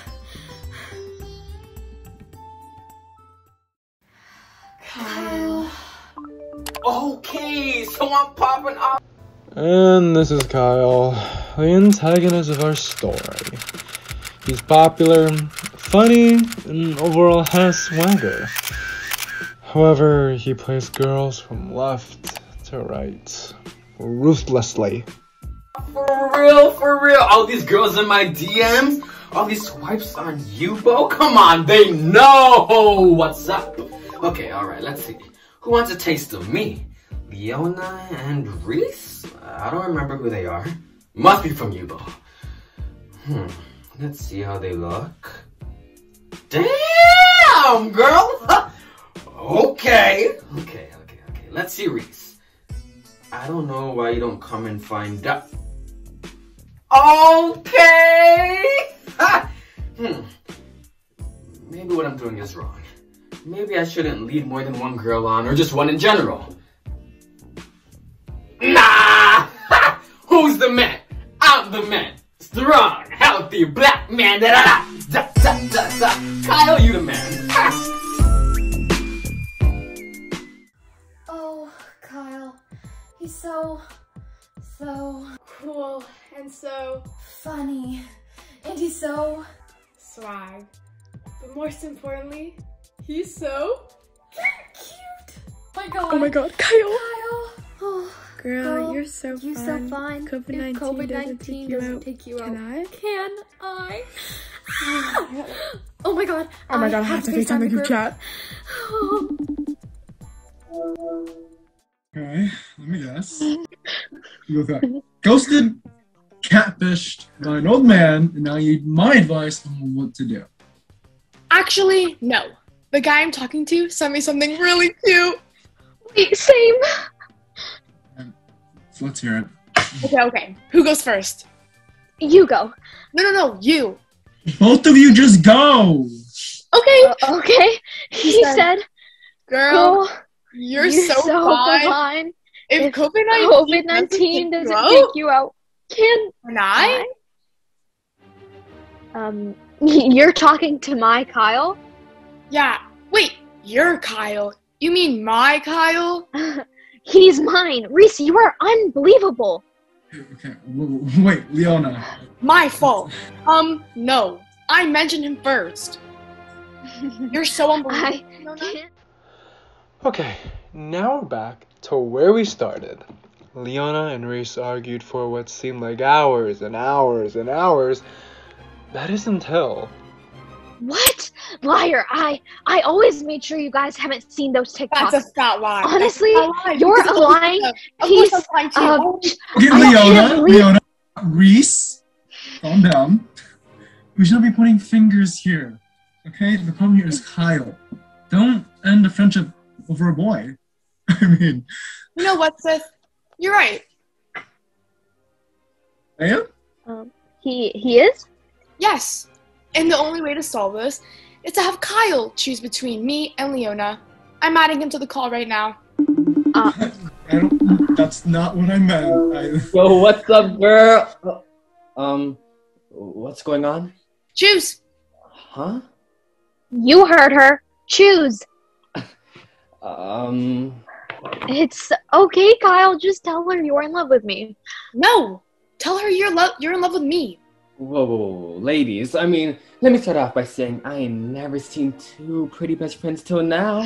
Kyle. Okay, so I'm popping off. And this is Kyle, the antagonist of our story. He's popular, funny, and overall has swagger. However, he plays girls from left to right, ruthlessly. For real, for real. All these girls in my D Ms, all these swipes on Yubo. Come on, they know what's up. Okay, alright, let's see. Who wants a taste of me? Leona and Reese? I don't remember who they are. Must be from Yubo. Hmm, let's see how they look. Damn, girl! Okay. Okay, okay, okay. Let's see Reese. I don't know why you don't come and find out. Okay! Hmm. Maybe what I'm doing is wrong. Maybe I shouldn't lead more than one girl on, or just one in general. Nah! Who's the man? I'm the man. Strong, healthy, black man. Da, da, da, da, da, da. Kyle, you the man. Oh, Kyle. He's so, so cool and so funny. And he's so swag. But most importantly, he's so cute. Oh my god. Oh my god, Kyle. Kyle. Oh, Girl, girl, you're so you're fun. so fun. COVID If nineteen COVID doesn't take nineteen you doesn't out. take you Can out. I? Can I? Oh my god. Oh my god, I have to FaceTime the group chat. Okay, let me guess. You go back. Ghosted, catfished by an old man, and now you need my advice on what to do. Actually, no. The guy I'm talking to sent me something really cute. Wait, same. So let's hear it. Okay, okay. Who goes first? You go. No, no, no, you. Both of you just go! Okay. Uh, okay. He, he said, said, girl, girl, you're, you're so, so fine. fine. If, If COVID nineteen doesn't, doesn't, take you out, can Can I? I? Um, you're talking to my Kyle? Yeah. Wait, you're Kyle. You mean my Kyle? He's mine. Reese, you are unbelievable. Okay, w- w- wait, Leona. My fault. Um, no. I mentioned him first. You're so unbelievable. I Okay, now we're back to where we started. Leona and Reese argued for what seemed like hours and hours and hours. That is until... What? Liar. I I always made sure you guys haven't seen those TikToks. That's a fat lie. Honestly, That's a lie, you're because a of lying of piece course I'm lying too. of... Okay, I Leona, can't believe- Leona, Reese, calm down. We shouldn't be pointing fingers here. Okay? The problem here is Kyle. Don't end a friendship over a boy. I mean... You know what, Seth? You're right. I am? Um, he, he is? Yes. And the only way to solve this is to have Kyle choose between me and Leona. I'm adding him to the call right now. Uh, I don't... That's not what I meant. I... Yo, what's up, girl? Um, what's going on? Choose. Huh? You heard her. Choose. Um... It's okay, Kyle. Just tell her you're in love with me. No. Tell her you're, lo- you're in love with me. Whoa, whoa, whoa, ladies. I mean, let me start off by saying I ain't never seen two pretty best friends till now.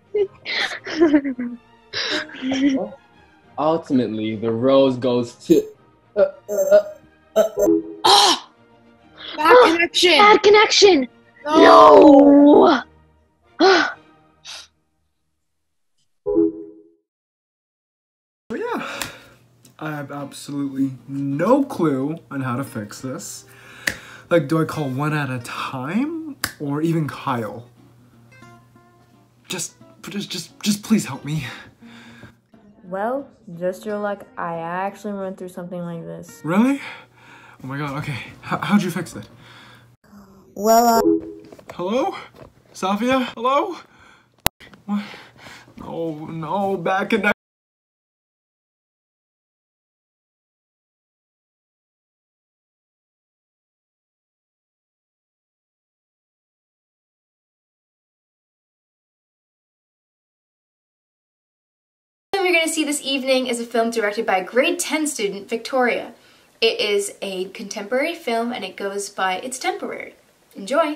Well, ultimately, the rose goes to... Uh, uh, uh, Oh! Bad connection. Bad connection. No. No. But yeah, I have absolutely no clue on how to fix this. Like, do I call one at a time? Or even Kyle? Just, just, just, just please help me. Well, just your luck, I actually went through something like this. Really? Oh my god, okay. H- how'd you fix it? Well, uh... Hello? Safia? Hello? What? No, no, bad connection. We're going to see this evening is a film directed by grade ten student Victoria. It is a contemporary film and it goes by It's Temporary. Enjoy!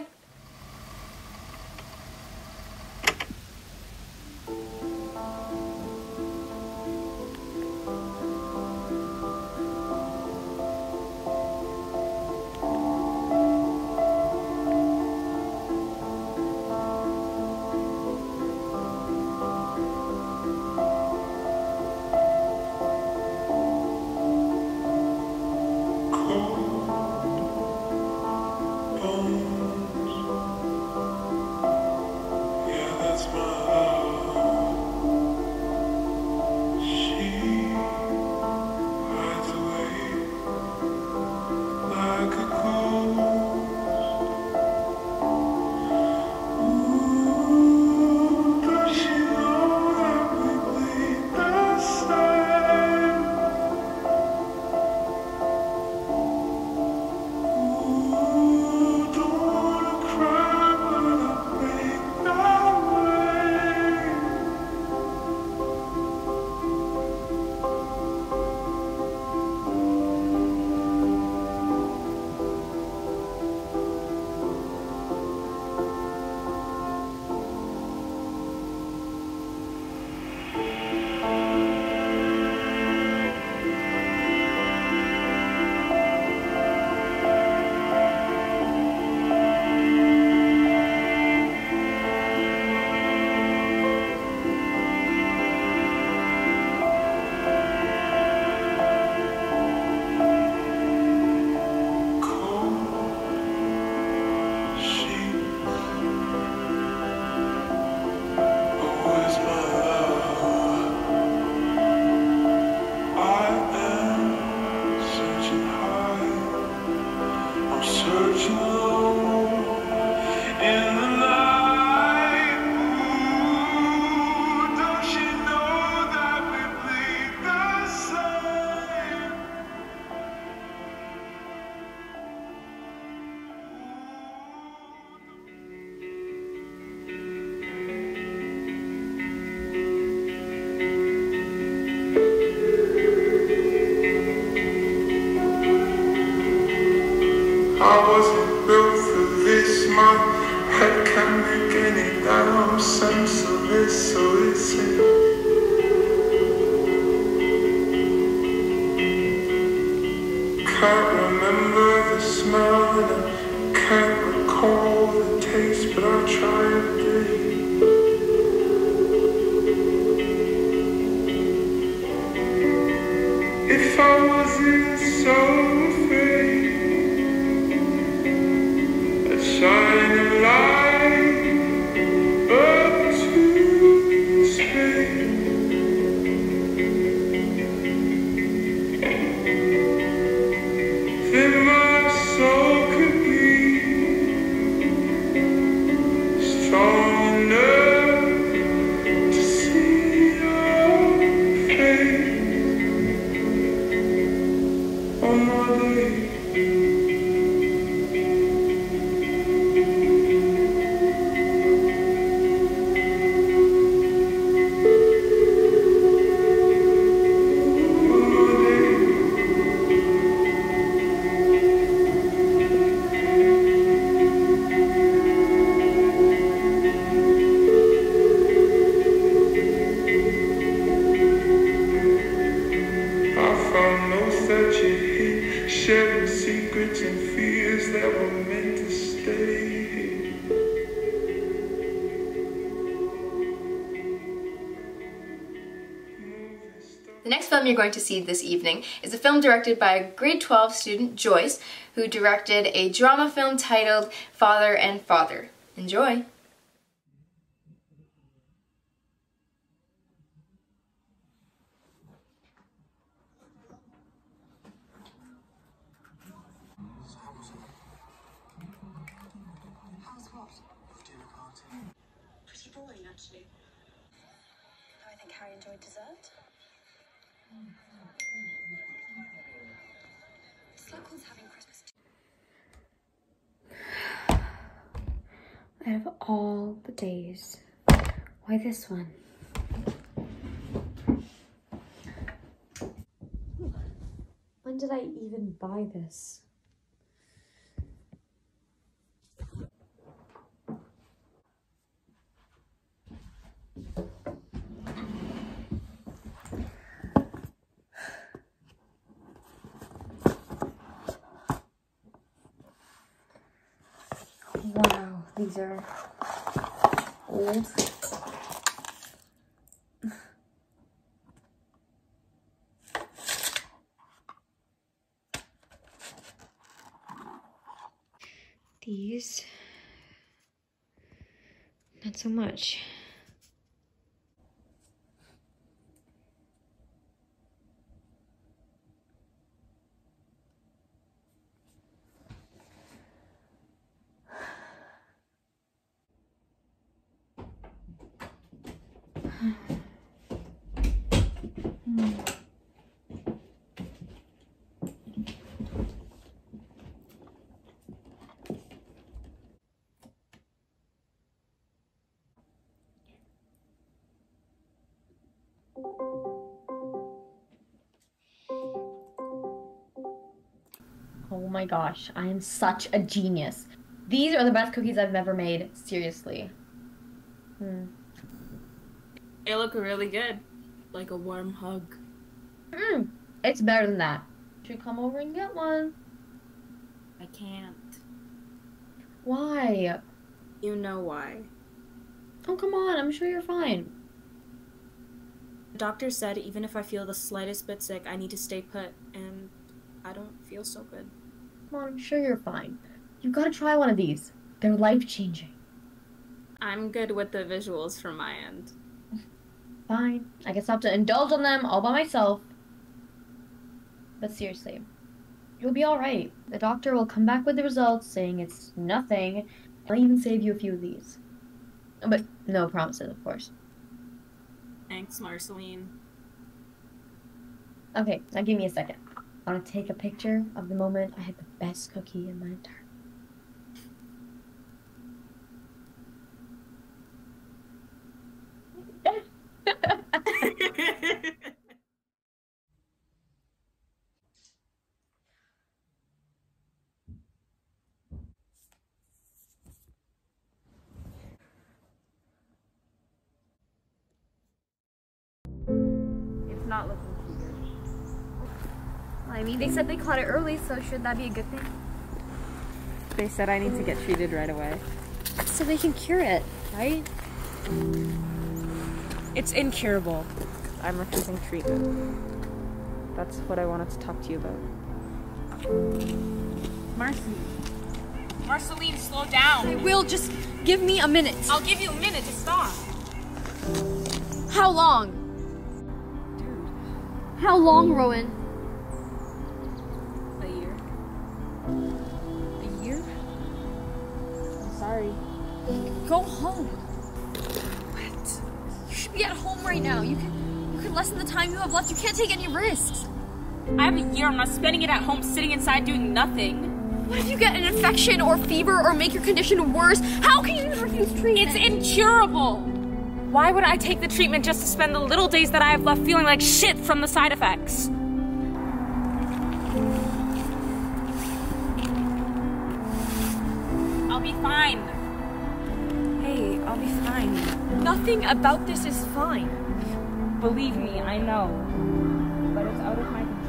She I wasn't built for this. My head can't make any damn sense of this, so listen. Can't remember the smell and I can't recall the taste, but I'll try every day. If I wasn't so afraid, I'd shine a light up to space. Then my soul could be strong enough to see your face on my day. Sharing secrets and fears that were meant to stay. The next film you're going to see this evening is a film directed by a grade twelve student, Joyce, who directed a drama film titled Father and Father. Enjoy! Pretty boring, actually. How I think Harry enjoyed dessert. Slughorn's having Christmas too. Out of all the days, why this one? When did I even buy this? Wow, these are old. These, not so much. Oh my gosh, I am such a genius. These are the best cookies I've ever made, seriously. Hmm. They look really good. Like a warm hug. Mm, it's better than that. You should come over and get one. I can't. Why? You know why. Oh, come on, I'm sure you're fine. The doctor said even if I feel the slightest bit sick, I need to stay put, and I don't feel so good. Come on, I'm sure you're fine. You've got to try one of these. They're life-changing. I'm good with the visuals from my end. Fine. I guess I'll have to indulge on them all by myself. But seriously, you'll be alright. The doctor will come back with the results saying it's nothing. I'll even save you a few of these. But no promises, of course. Thanks, Marceline. Okay, now give me a second. I want to take a picture of the moment I had the best cookie in my entire not looking too good. Well, I mean, they said they caught it early, so should that be a good thing? They said I need to get treated right away. So they can cure it, right? It's incurable. I'm refusing treatment. That's what I wanted to talk to you about. Marcy. Marceline, slow down. I will, just give me a minute. I'll give you a minute to stop. How long? Dude. How long, Rowan? A year. A year? I'm sorry. Go home. What? You should be at home right now. You can you can lessen the time you have left. You can't take any risks. I have a year. I'm not spending it at home sitting inside doing nothing. What if you get an infection or fever or make your condition worse? How can you even refuse treatment? It's incurable. Why would I take the treatment just to spend the little days that I have left feeling like shit from the side effects? I'll be fine. Hey, I'll be fine. Nothing about this is fine. Believe me, I know. But it's out of my control.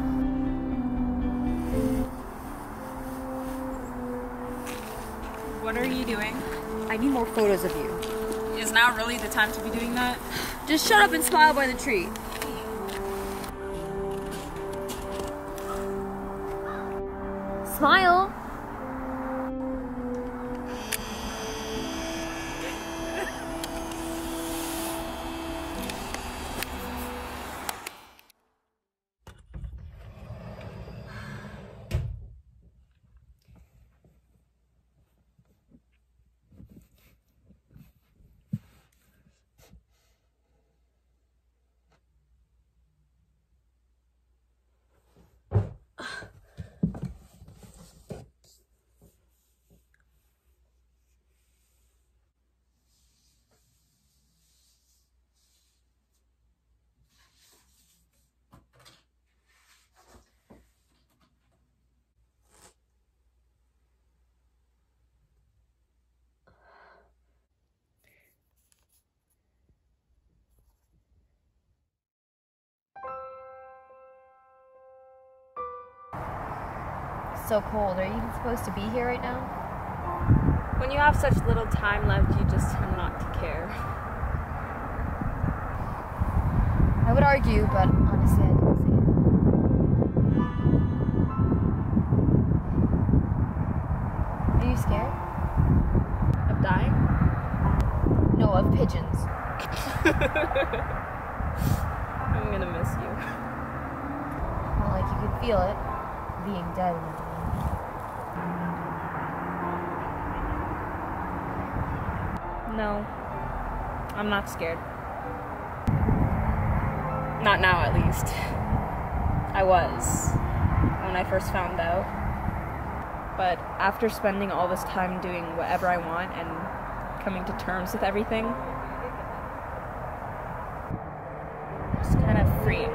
What are you doing? I need more photos of you. Is now really the time to be doing that? Just shut up and smile by the tree. Smile. So cold. Are you even supposed to be here right now? When you have such little time left, you just tend not to care. I would argue, but honestly, I didn't see it. Are you scared? Of dying? No, of pigeons. I'm gonna miss you. Well, like you could feel it, being dead. No, I'm not scared. Not now, at least. I was, when I first found out. But after spending all this time doing whatever I want and coming to terms with everything, it's kind of freeing.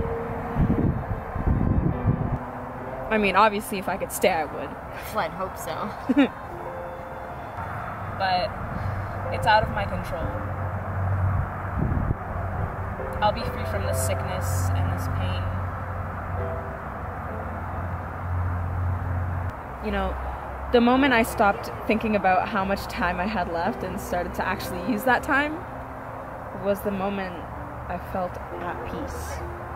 I mean, obviously, if I could stay, I would. Well, I'd hope so. But it's out of my control. I'll be free from this sickness and this pain. You know, the moment I stopped thinking about how much time I had left and started to actually use that time was the moment I felt at peace.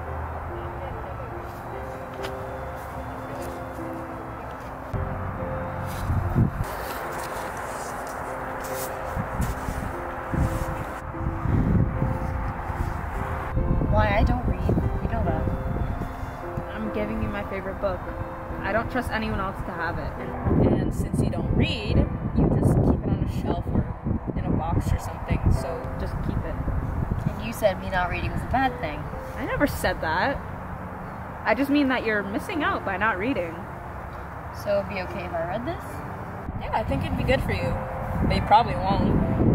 Why? I don't read. You know that. I'm giving you my favorite book. I don't trust anyone else to have it. And, and since you don't read, you just keep it on a shelf or in a box or something, so just keep it. And you said me not reading was a bad thing. I never said that. I just mean that you're missing out by not reading. So it'd be okay if I read this? Yeah, I think it'd be good for you. But you probably won't.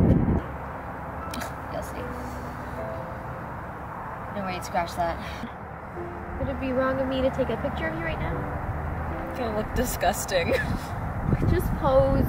You'll see. No way to scratch that. Would it be wrong of me to take a picture of you right now? You'll look disgusting. Just pose.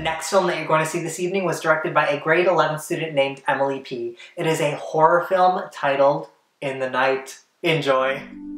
next film that you're going to see this evening was directed by a grade eleven student named Emily P. It is a horror film titled In the Night. Enjoy.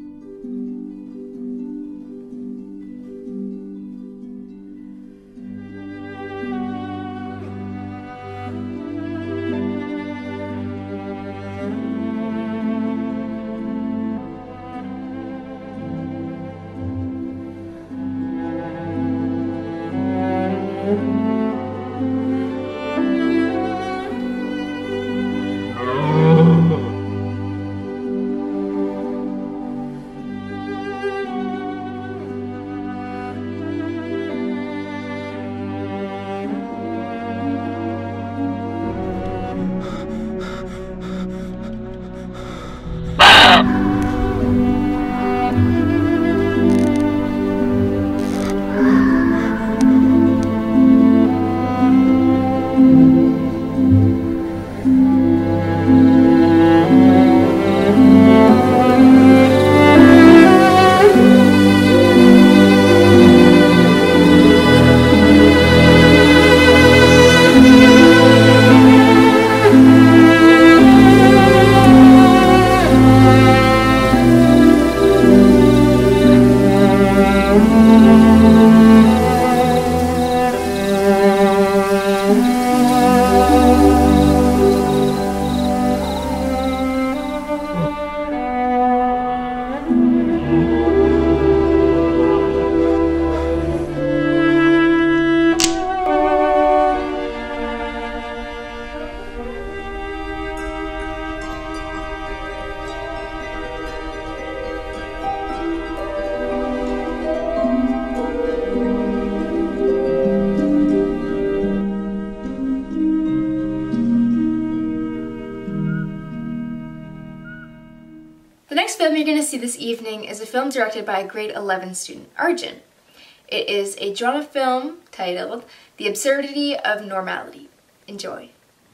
The next film you're going to see this evening is a film directed by a grade eleven student, Arjun. It is a drama film titled The Absurdity of Normality. Enjoy.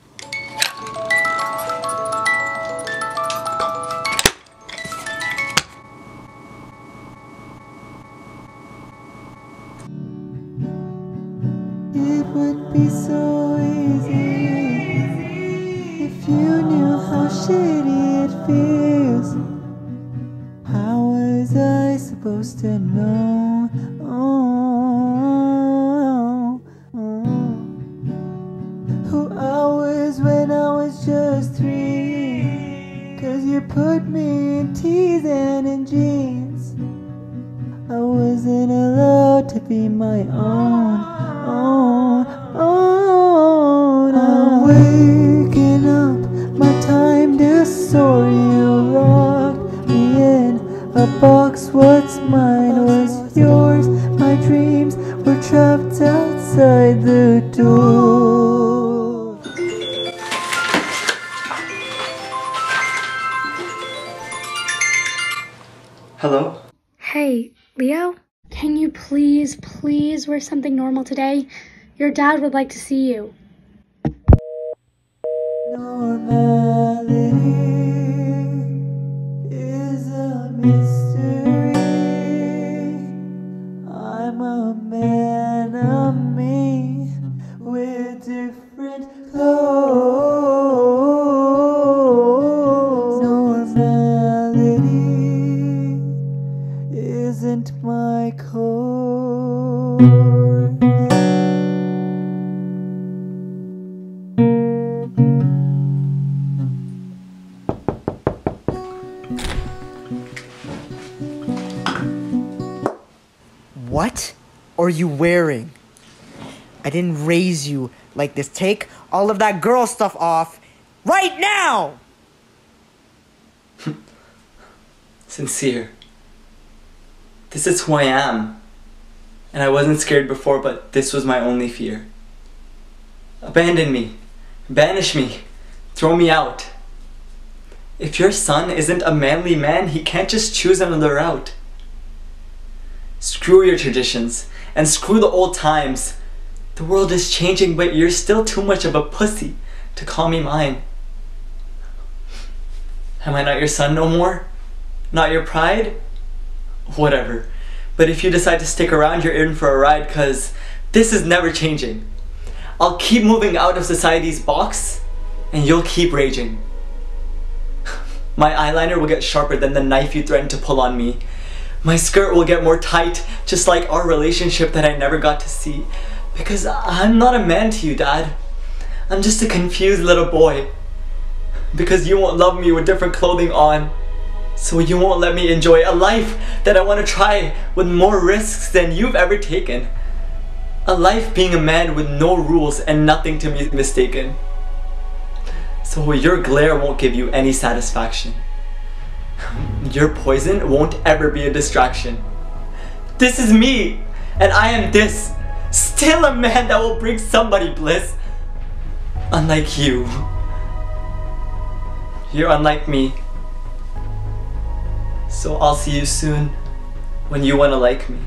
It would be so easy if you knew how shitty it feels. How was I supposed to know? Oh, oh. Who I was when I was just three. Cause you put me in tees and in jeans. I wasn't allowed to be my own, own, own. I'm waking up, my time to soar. You locked me in a box, what's mine was yours. My dreams were trapped outside the door. Hello? Hey, Leo? Can you please, please wear something normal today? Your dad would like to see you. Normality is a mystery. I'm a man of me with different clothes. Normality isn't my course. What are you wearing? I didn't raise you like this. Take all of that girl stuff off right now! Sincere. This is who I am. And I wasn't scared before, but this was my only fear. Abandon me. Banish me. Throw me out. If your son isn't a manly man, he can't just choose another route. Screw your traditions, and screw the old times. The world is changing, but you're still too much of a pussy to call me mine. Am I not your son no more? Not your pride? Whatever. But if you decide to stick around, you're in for a ride, cause this is never changing. I'll keep moving out of society's box, and you'll keep raging. My eyeliner will get sharper than the knife you threatened to pull on me. My skirt will get more tight, just like our relationship that I never got to see. Because I'm not a man to you, Dad. I'm just a confused little boy. Because you won't love me with different clothing on. So you won't let me enjoy a life that I want to try with more risks than you've ever taken. A life being a man with no rules and nothing to be mistaken. So your glare won't give you any satisfaction. Your poison won't ever be a distraction. This is me, and I am this. Still a man that will bring somebody bliss. Unlike you. You're unlike me. So I'll see you soon when you want to like me.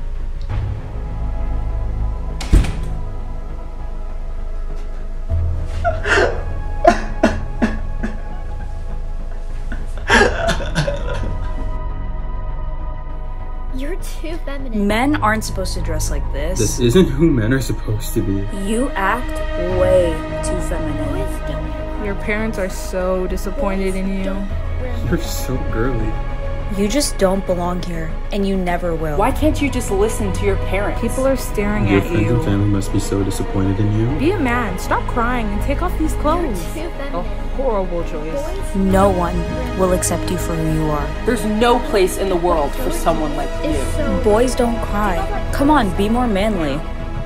You're too feminine. Men aren't supposed to dress like this. This isn't who men are supposed to be. You act way too feminine. Your parents are so disappointed in you. You're so girly. You just don't belong here, and you never will. Why can't you just listen to your parents? People are staring Your at friends you. and family must be so disappointed in you. Be a man, stop crying, and take off these clothes. A horrible choice. No one will accept you for who you are. There's no place in the world for someone like you. Boys don't cry. Come on, be more manly.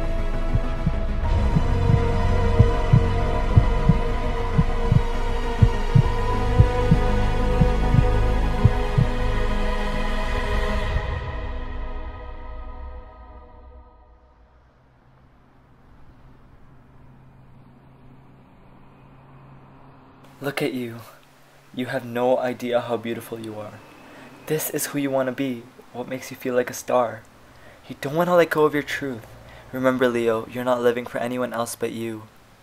Look at you. You have no idea how beautiful you are. This is who you want to be. What makes you feel like a star. You don't want to let go of your truth. Remember, Leo, you're not living for anyone else but you.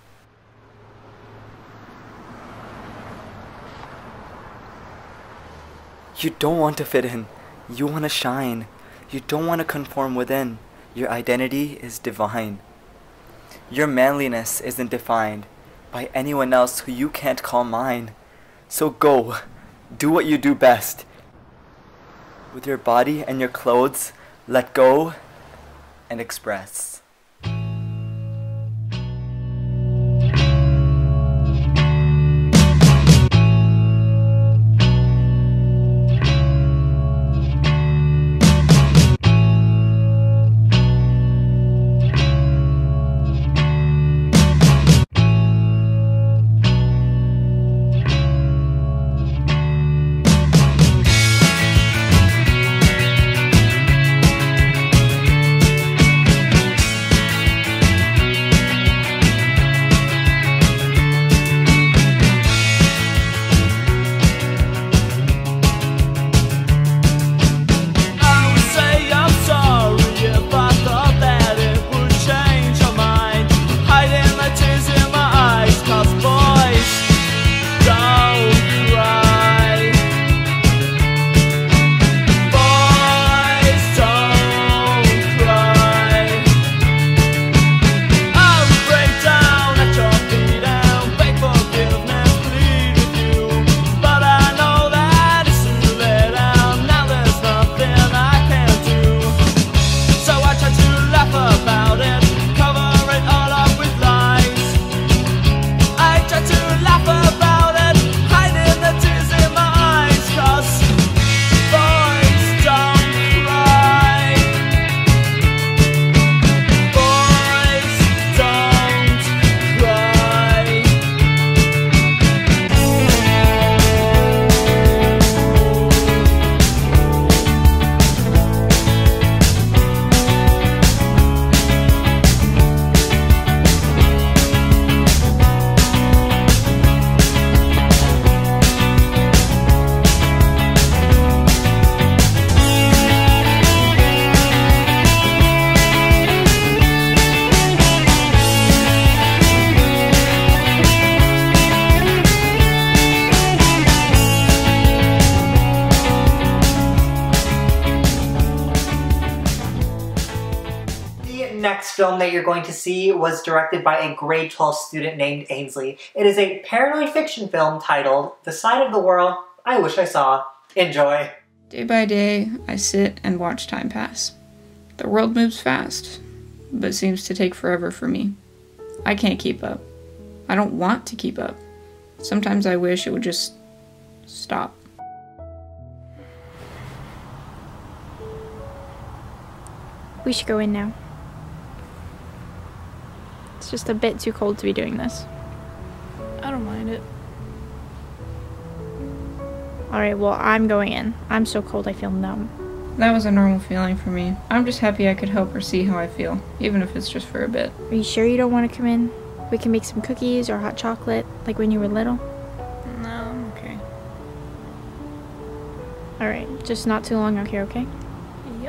You don't want to fit in. You want to shine. You don't want to conform within. Your identity is divine. Your manliness isn't defined by anyone else who you can't call mine. So go, do what you do best. With your body and your clothes, let go and express. next film that you're going to see was directed by a grade twelve student named Ainsley. It is a paranoid fiction film titled The Side of the World I Wish I Saw. Enjoy. Day by day, I sit and watch time pass. The world moves fast, but seems to take forever for me. I can't keep up. I don't want to keep up. Sometimes I wish it would just stop. We should go in now. It's just a bit too cold to be doing this. I don't mind it. Alright, well, I'm going in. I'm so cold I feel numb. That was a normal feeling for me. I'm just happy I could help her see how I feel, even if it's just for a bit. Are you sure you don't want to come in? We can make some cookies or hot chocolate, like when you were little. No, I'm okay. Alright, just not too long out here, okay? Yep.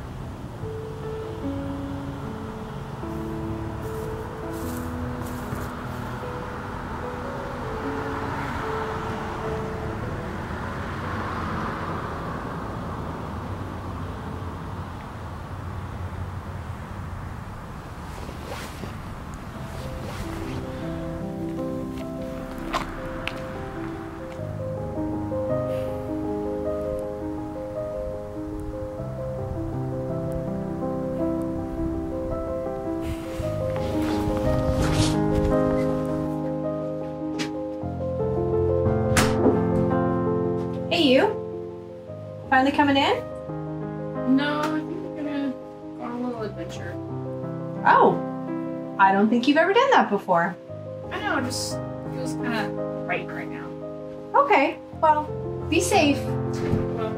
Hey, you? Finally coming in? No, I think we're gonna go on a little adventure. Oh, I don't think you've ever done that before. I know, it just feels kind of right right now. Okay, well, be safe. Well,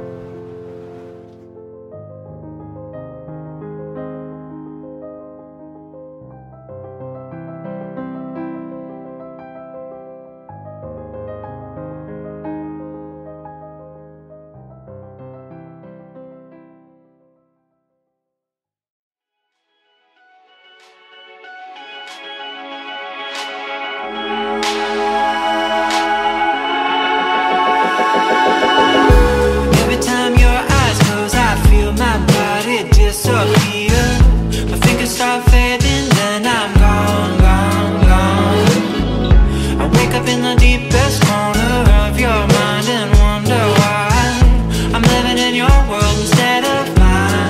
Every time your eyes close, I feel my body disappear. My fingers start fading, then I'm gone, gone, gone. I wake up in the deepest corner of your mind and wonder why I'm living in your world instead of mine.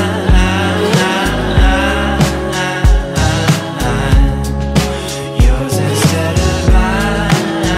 Yours instead of mine.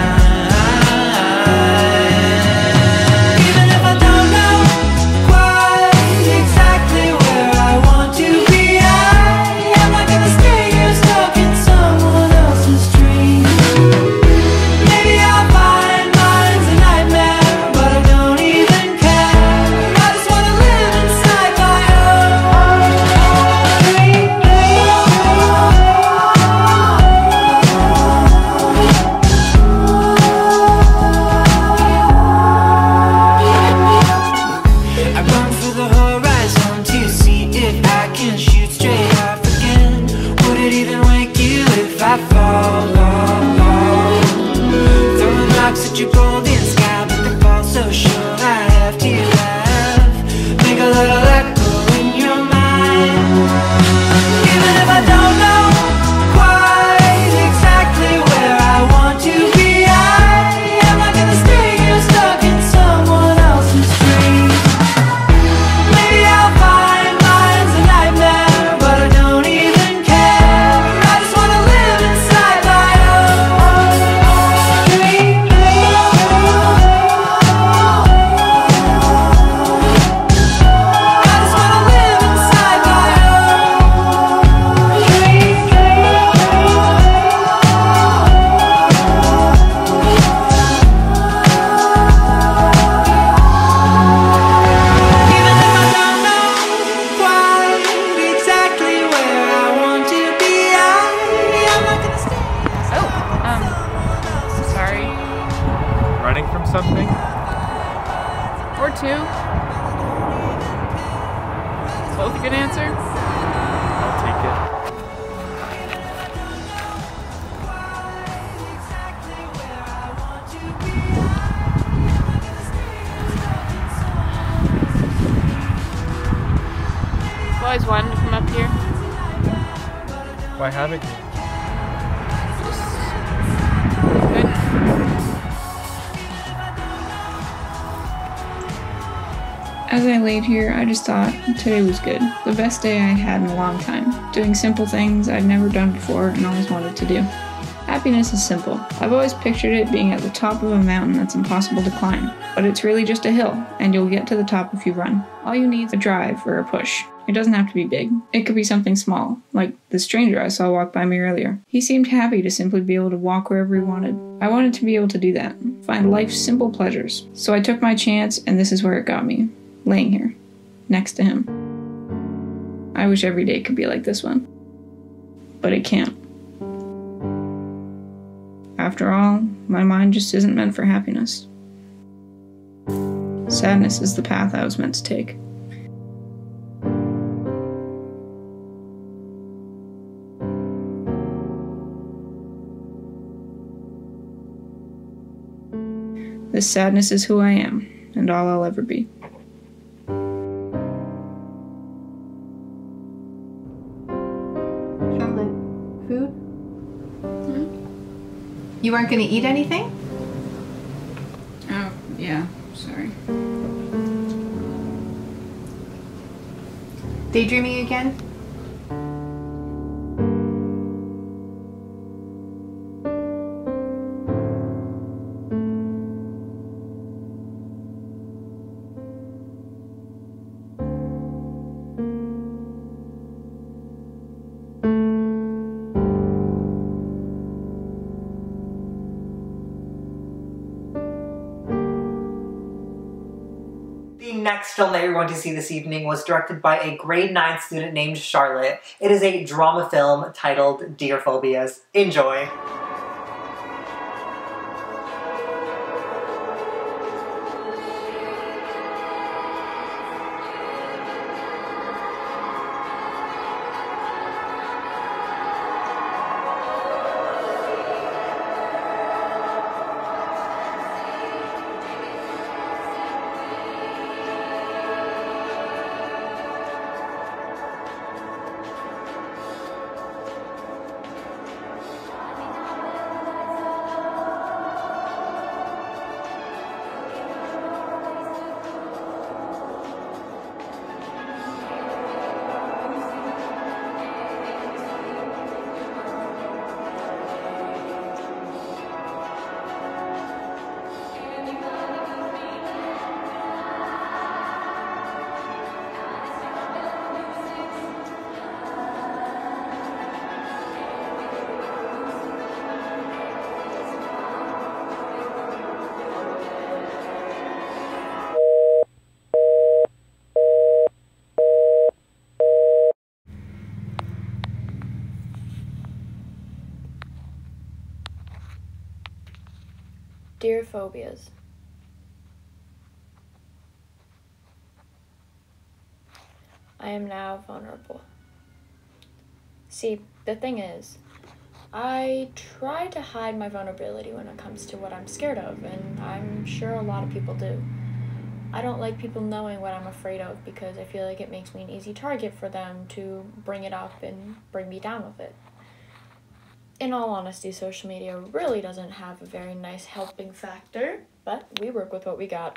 Even if I don't know quite exactly where I want to be, I am not gonna stay here stuck in someone else's dream. Maybe I'll find mine's a nightmare, but I don't even care. I just wanna live inside my own dream. I run for the horizon to see if I can shoot straight off again. Would it even wake you if I fall, fall, fall? Throwing rocks at your golden sky, but they fall so short I have to laugh. Make a little echo in your mind. Even if I don't know quite exactly where I want to be, I am not gonna stay here stuck in someone else's dream. Maybe I'll find mine's a nightmare, but I don't even care. I just wanna live inside my own dream. I just wanna live inside my own dream. Even if I don't know quite exactly where I want to be, I am not gonna stay. oh, um, sorry. Running from something? Or two. Both a good answer? I'll take it. I've always wanted to come up here. Why haven't you? As I laid here, I just thought today was good. The best day I had in a long time. Doing simple things I'd never done before and always wanted to do. Happiness is simple. I've always pictured it being at the top of a mountain that's impossible to climb. But it's really just a hill, and you'll get to the top if you run. All you need is a drive or a push. It doesn't have to be big. It could be something small, like the stranger I saw walk by me earlier. He seemed happy to simply be able to walk wherever he wanted. I wanted to be able to do that, find life's simple pleasures. So I took my chance, and this is where it got me. Laying here, next to him. I wish every day could be like this one. But it can't. After all, my mind just isn't meant for happiness. Sadness is the path I was meant to take. This sadness is who I am, and all I'll ever be. Food? Mm-hmm. You weren't going to eat anything? Oh, yeah, sorry. Daydreaming again? The next film that you're going to see this evening was directed by a grade nine student named Charlotte. It is a drama film titled Dear Phobias. Enjoy. Dear Phobias. I am now vulnerable. See, the thing is, I try to hide my vulnerability when it comes to what I'm scared of, and I'm sure a lot of people do. I don't like people knowing what I'm afraid of because I feel like it makes me an easy target for them to bring it up and bring me down with it. In all honesty, social media really doesn't have a very nice helping factor, but we work with what we got.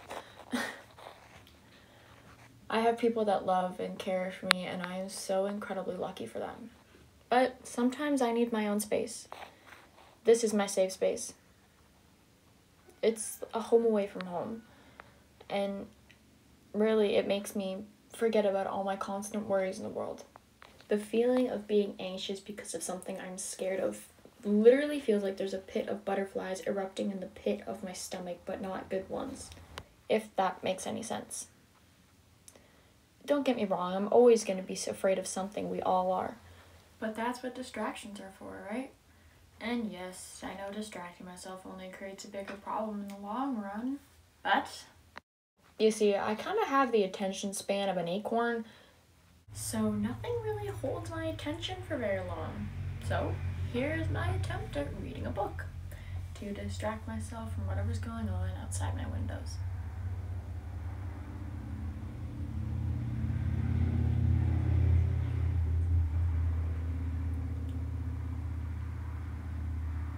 I have people that love and care for me, and I am so incredibly lucky for them. But sometimes I need my own space. This is my safe space. It's a home away from home. And really, it makes me forget about all my constant worries in the world. The feeling of being anxious because of something I'm scared of literally feels like there's a pit of butterflies erupting in the pit of my stomach, but not good ones. If that makes any sense. Don't get me wrong, I'm always going to be afraid of something, we all are. But that's what distractions are for, right? And yes, I know distracting myself only creates a bigger problem in the long run, but... You see, I kind of have the attention span of an acorn, so nothing really holds my attention for very long. So, here's my attempt at reading a book to distract myself from whatever's going on outside my windows.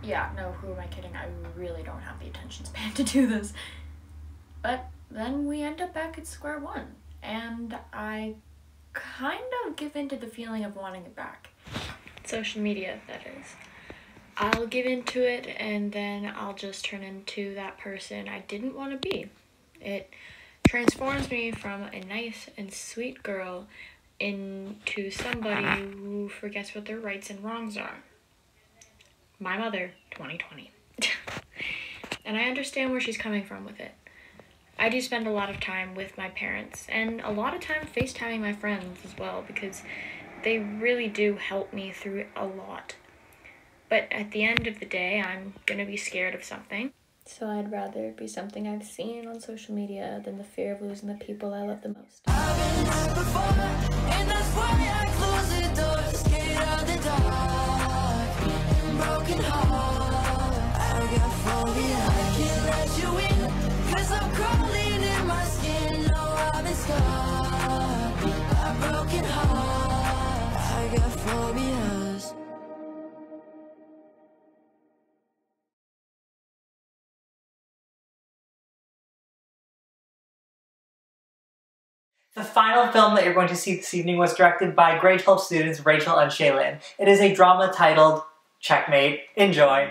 yeah, no, who am I kidding? I really don't have the attention span to do this. But then we end up back at square one, and I kind of give in to the feeling of wanting it back. Social media, that is. I'll give into it, and then I'll just turn into that person I didn't want to be. It transforms me from a nice and sweet girl into somebody who forgets what their rights and wrongs are. My mother, twenty twenty. And I understand where she's coming from with it. I do spend a lot of time with my parents, and a lot of time FaceTiming my friends as well, because they really do help me through a lot. But at the end of the day, I'm gonna be scared of something. So I'd rather it be something I've seen on social media than the fear of losing the people I love the most. I've been hurt before, and that's why I close the door, scared of the dark, and broken heart. I got phobia, I can't let you in, cause I'm crawling in my skin. No, I've been scarred, a broken heart. I got phobias. The final film that you're going to see this evening was directed by grade twelve students Rachel and Shaylin. It is a drama titled Checkmate. Enjoy.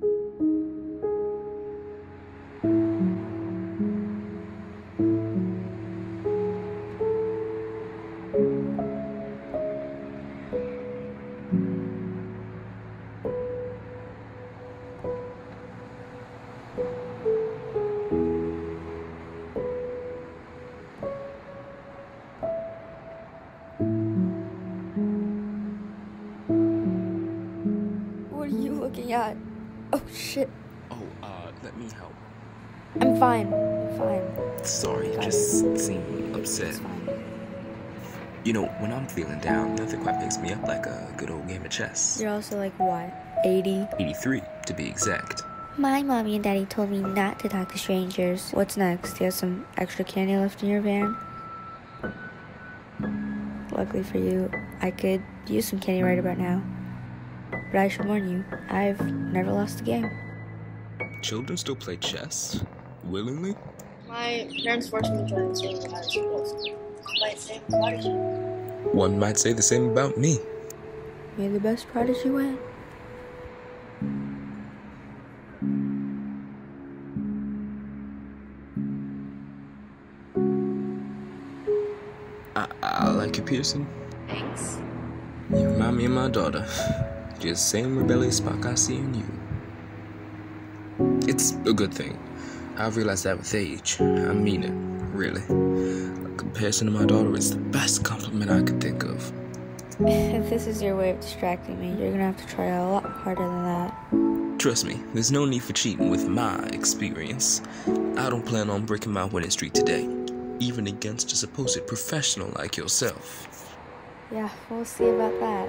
What are you looking at? Oh shit. Oh, uh, let me help. I'm fine. I'm fine. Sorry, you Got just it. seem upset. You know, when I'm feeling down, nothing quite picks me up like a good old game of chess. You're also like what? eighty? eighty-three, to be exact. My mommy and daddy told me not to talk to strangers. What's next? Do you have some extra candy left in your van? Luckily for you, I could use some candy right about now. But I should warn you, I've never lost a game. Children still play chess? Willingly? My parents forced me to join this room when I was supposed to. Might say prodigy. One might say the same about me. May the best prodigy win. I, I like your piercing. Thanks. You remind me of my daughter. Just same rebellious spark I see in you. It's a good thing. I've realized that with age. I mean it, really. A comparison to my daughter is the best compliment I could think of. If this is your way of distracting me, you're gonna have to try a lot harder than that. Trust me, there's no need for cheating with my experience. I don't plan on breaking my winning streak today, even against a supposed professional like yourself. Yeah, we'll see about that.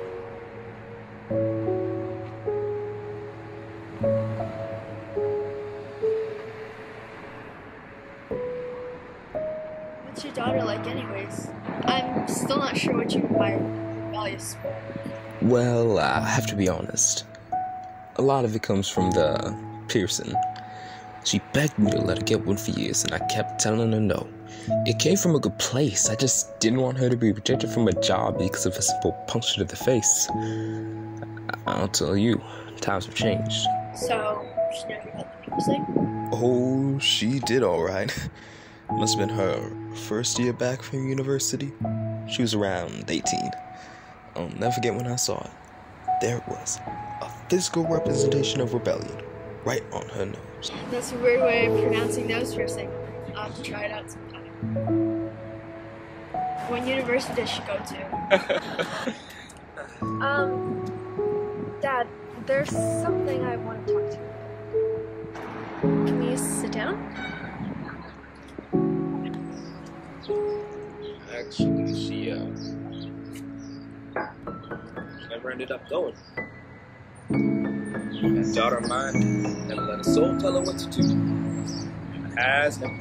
What's your daughter like anyways? I'm still not sure what you mean by rebellious. Well, I have to be honest. A lot of it comes from the piercing. She begged me to let her get one for years, and I kept telling her no. It came from a good place. I just didn't want her to be rejected from a job because of a simple puncture to the face. I'll tell you, times have changed. So, she never got the piercing? Oh, she did alright. Must have been her first year back from university. She was around eighteen. I'll never forget when I saw it. There it was, a physical representation of rebellion, right on her nose. That's a weird way of pronouncing nose piercing. I'll have to try it out sometime. What university does she go to? um, Dad, there's something I want to talk to you about. Can we sit down? Actually, she, uh, never ended up going. That daughter of mine never let a soul tell her what to do. Never has, never.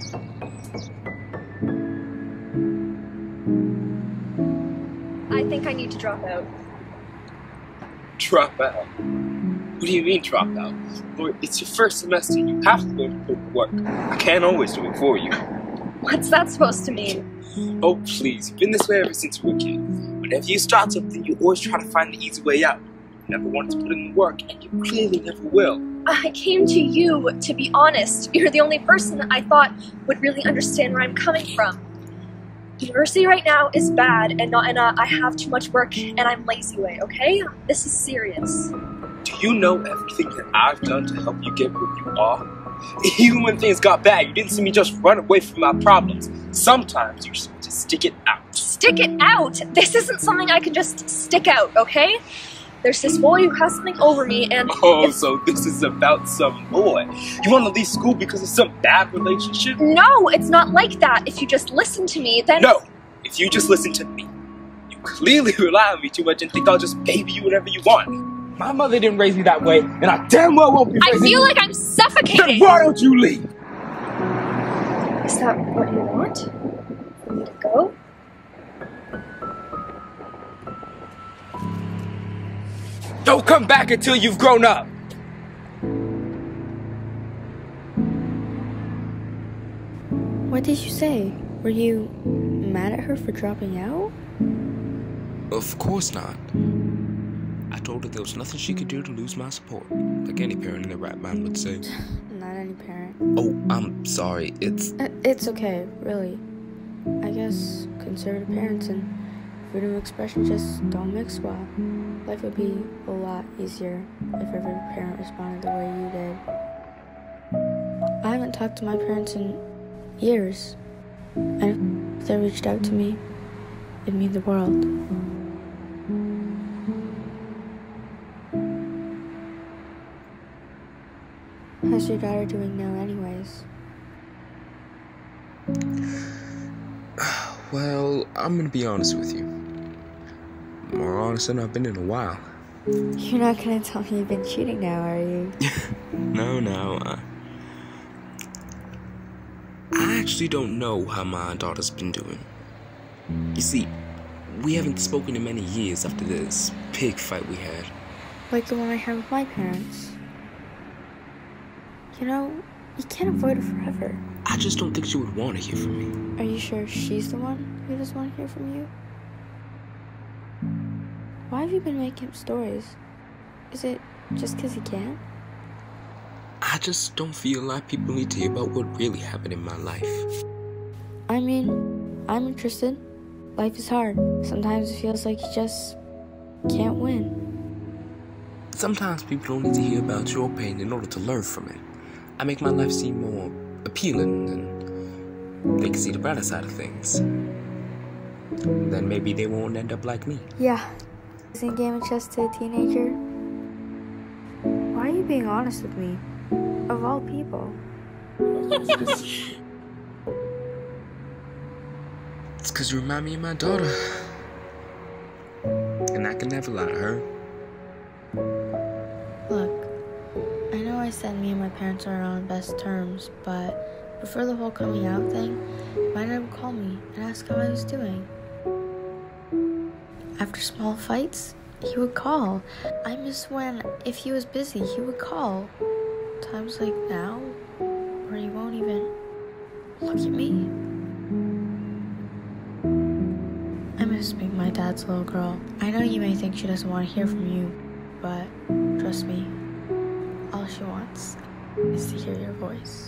I think I need to drop out. Drop out. What do you mean drop out? Lord, it's your first semester. You have to learn to put in work. I can't always do it for you. What's that supposed to mean? Oh, please. You've been this way ever since you were a kid. Whenever you start something, you always try to find the easy way out. You never want to put in the work, and you clearly never will. I came to you to be honest. You're the only person that I thought would really understand where I'm coming from. University right now is bad, and not, and uh, I have too much work, and I'm lazy way, okay? This is serious. Do you know everything that I've done to help you get where you are? Even when things got bad, you didn't see me just run away from my problems. Sometimes you just have to stick it out. Stick it out? This isn't something I can just stick out, okay? There's this boy who has something over me, and... Oh, so this is about some boy. You want to leave school because of some bad relationship? No, it's not like that. If you just listen to me, then... No, if you just listen to me. You clearly rely on me too much and think I'll just baby you whenever you want. My mother didn't raise me that way, and I damn well won't be I raising feel you. like I'm suffocating! Then why don't you leave? Is that what you want? For me to go? Don't come back until you've grown up. What did you say? Were you mad at her for dropping out? Of course not. I told her there was nothing she could do to lose my support, like any parent in the right mind would say. Not any parent. Oh, I'm sorry, it's... Uh, it's okay, really. I guess conservative parents and freedom of expression just don't mix well. Life would be a lot easier if every parent responded the way you did. I haven't talked to my parents in years, and if they reached out to me, it'd mean the world. How's your daughter doing now anyways? Well, I'm gonna be honest with you. More honest than I've been in a while. You're not gonna tell me you've been cheating now, are you? No, no, uh, I actually don't know how my daughter's been doing. You see, we haven't spoken in many years after this pig fight we had. Like the one I had with my parents. You know, you can't avoid it forever. I just don't think she would want to hear from me. Are you sure she's the one who doesn't want to hear from you? Why have you been making up stories? Is it just because you can? I just don't feel like people need to hear about what really happened in my life. I mean, I'm interested. Life is hard. Sometimes it feels like you just can't win. Sometimes people don't need to hear about your pain in order to learn from it. I make my life seem more appealing and they can see the brighter side of things. Then maybe they won't end up like me. Yeah. Losing game of chess to a teenager? Why are you being honest with me? Of all people. It's because you remind me of my daughter. And I can never lie to her. Look, I know I said me and my parents aren't on the best terms, but before the whole coming out thing, my dad would call me and ask how I was doing. After small fights, he would call. I miss when, if he was busy, he would call. Times like now, where he won't even look at me. I miss being my dad's little girl. I know you may think she doesn't want to hear from you, but trust me, all she wants is to hear your voice.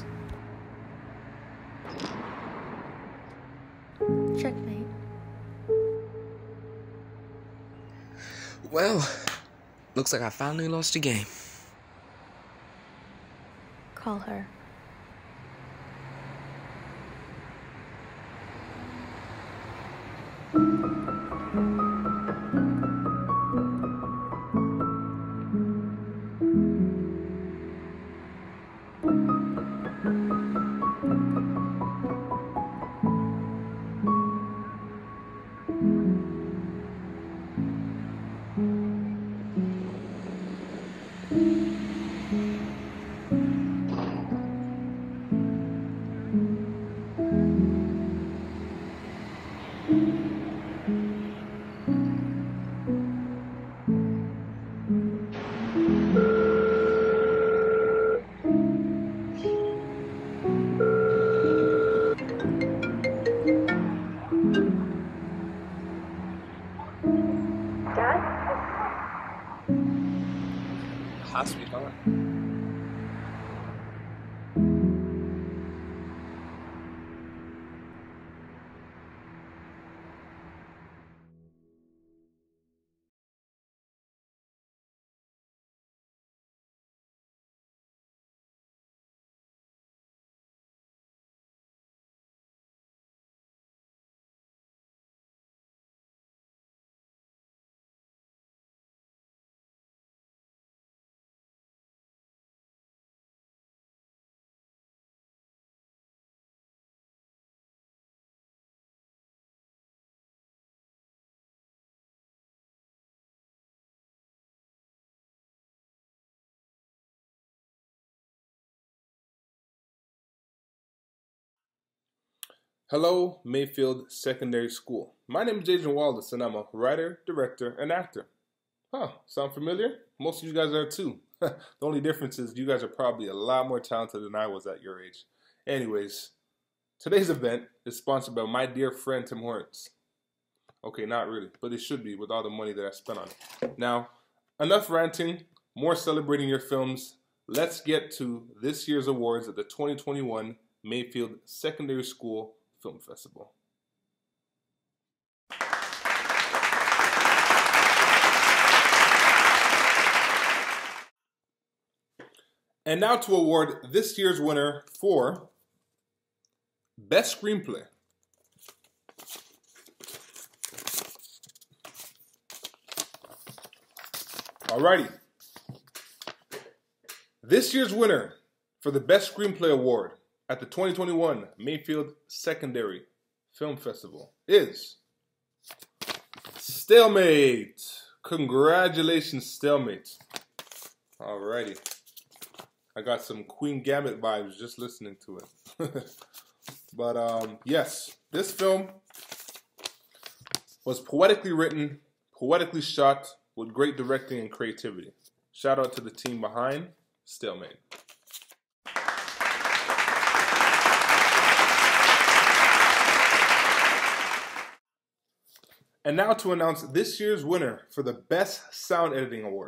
Checkmate. Well, looks like I finally lost a game. Call her. has to be done. Hello, Mayfield Secondary School. My name is Adrian Wallace, and I'm a writer, director, and actor. Huh, sound familiar? Most of you guys are too. The only difference is you guys are probably a lot more talented than I was at your age. Anyways, today's event is sponsored by my dear friend Tim Hortons. Okay, not really, but it should be with all the money that I spent on it. Now, enough ranting, more celebrating your films. Let's get to this year's awards at the twenty twenty-one Mayfield Secondary School Film Festival. And now to award this year's winner for Best Screenplay. Alrighty. This year's winner for the Best Screenplay Award at the twenty twenty-one Mayfield Secondary Film Festival is Stalemate. Congratulations, Stalemate. Alrighty. I got some Queen Gambit vibes just listening to it. But um, yes, this film was poetically written, poetically shot, with great directing and creativity. Shout out to the team behind Stalemate. And now to announce this year's winner for the Best Sound Editing Award.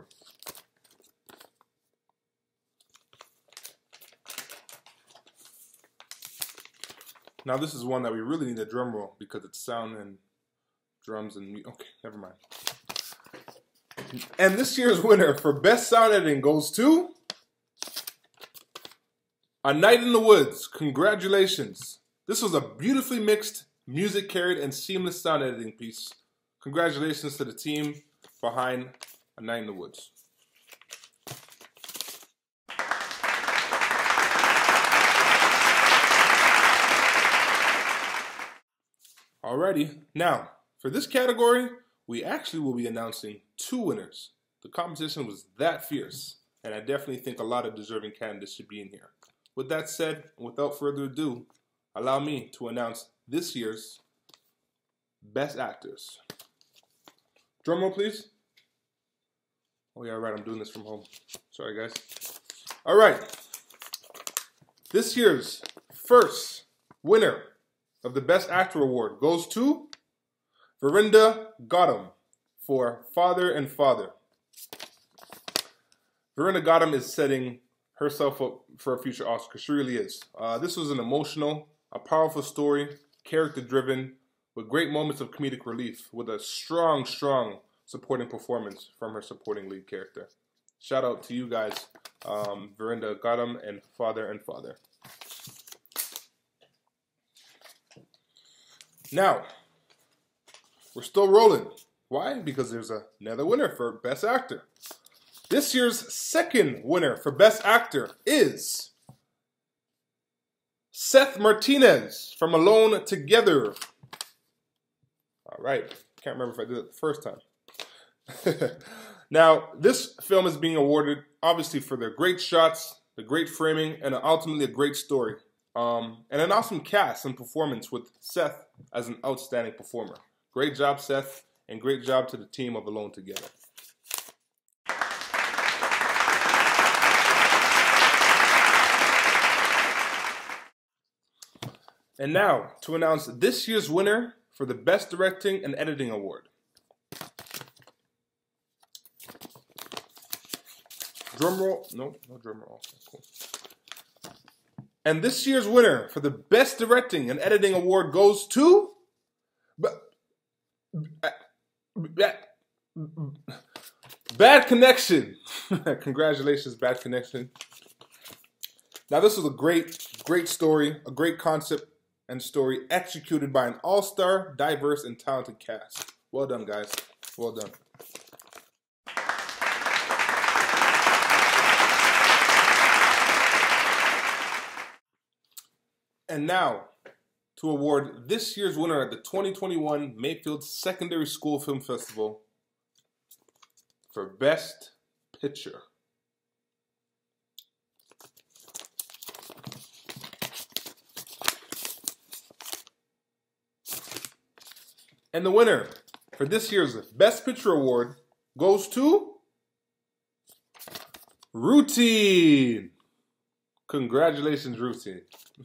Now this is one that we really need a drum roll because it's sound and drums and okay, never mind. And this year's winner for Best Sound Editing goes to A Night in the Woods. Congratulations. This was a beautifully mixed, music carried, and seamless sound editing piece. Congratulations to the team behind A Night in the Woods. Alrighty, now for this category, we actually will be announcing two winners. The competition was that fierce, and I definitely think a lot of deserving candidates should be in here. With that said, without further ado, allow me to announce this year's Best Actors. Drum roll, please. Oh yeah, right, I'm doing this from home. Sorry, guys. Alright. This year's first winner of the Best Actor Award goes to Verinda Gautam for Father and Father. Verinda Gautam is setting herself up for a future Oscar. She really is. Uh, this was an emotional, a powerful story, character-driven, with great moments of comedic relief, with a strong, strong supporting performance from her supporting lead character. Shout out to you guys, um, Verinda Gautam and Father and Father. Now, we're still rolling. Why? Because there's another winner for Best Actor. This year's second winner for Best Actor is Seth Martinez from Alone Together. All right. Can't remember if I did it the first time. Now, this film is being awarded, obviously, for their great shots, the great framing, and ultimately a great story. Um, and an awesome cast and performance with Seth as an outstanding performer. Great job, Seth, and great job to the team of Alone Together. And now, to announce this year's winner for the Best Directing and Editing Award. Drum roll. No, no drum roll. Okay, cool. And this year's winner for the Best Directing and Editing Award goes to... Bad Connection. Congratulations, Bad Connection. Now, this was a great, great story, a great concept and story executed by an all-star, diverse, and talented cast. Well done, guys. Well done. And now, to award this year's winner at the twenty twenty-one Mayfield Secondary School Film Festival for Best Picture. And the winner for this year's Best Picture Award goes to Routine. Congratulations, Routine.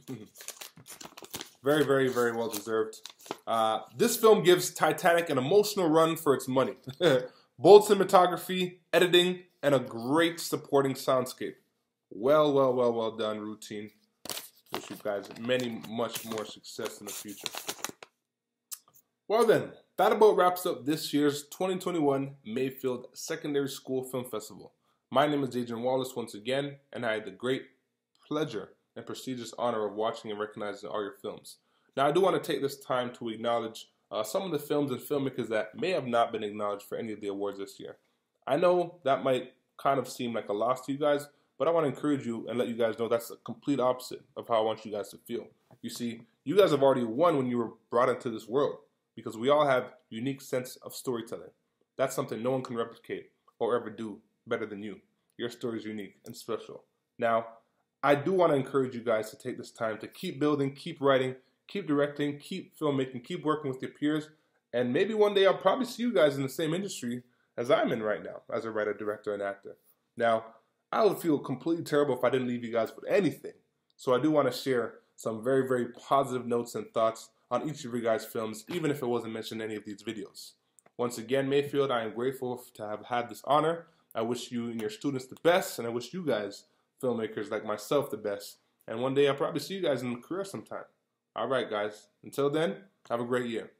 Very, very, very well deserved. Uh, this film gives Titanic an emotional run for its money. Bold cinematography, editing, and a great supporting soundscape. Well, well, well, well done, Routine. Wish you guys many, much more success in the future. Well then, that about wraps up this year's twenty twenty-one Mayfield Secondary School Film Festival. My name is Adrian Wallace once again, and I had the great pleasure and prestigious honor of watching and recognizing all your films. Now, I do want to take this time to acknowledge uh, some of the films and filmmakers that may have not been acknowledged for any of the awards this year. I know that might kind of seem like a loss to you guys, but I want to encourage you and let you guys know that's the complete opposite of how I want you guys to feel. You see, you guys have already won when you were brought into this world, because we all have unique sense of storytelling. That's something no one can replicate or ever do better than you. Your story is unique and special. Now, I do want to encourage you guys to take this time to keep building, keep writing, keep directing, keep filmmaking, keep working with your peers, and maybe one day I'll probably see you guys in the same industry as I'm in right now, as a writer, director, and actor. Now, I would feel completely terrible if I didn't leave you guys with anything. So I do want to share some very, very positive notes and thoughts on each of your guys' films, even if it wasn't mentioned in any of these videos. Once again, Mayfield, I am grateful to have had this honor. I wish you and your students the best, and I wish you guys, filmmakers like myself, the best. And one day I'll probably see you guys in the career sometime. All right, guys. Until then, have a great year.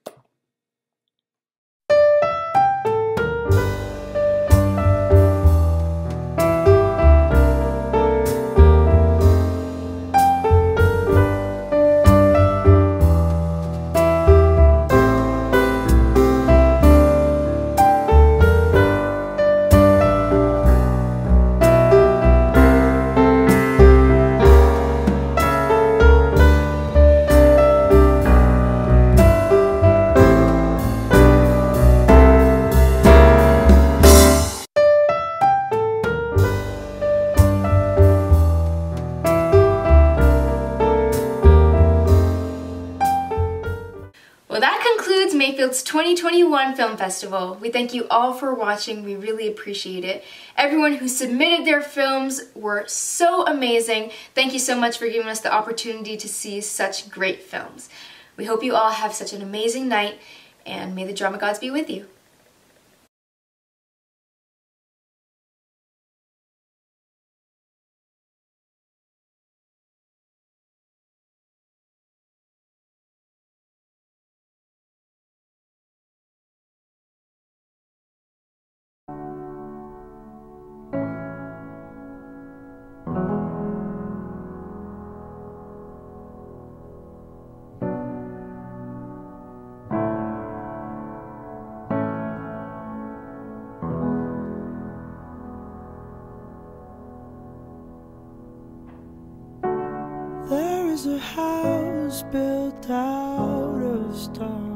Well, that concludes Mayfield's twenty twenty-one Film Festival. We thank you all for watching. We really appreciate it. Everyone who submitted their films were so amazing. Thank you so much for giving us the opportunity to see such great films. We hope you all have such an amazing night, and may the drama gods be with you. There is a house built out of stone.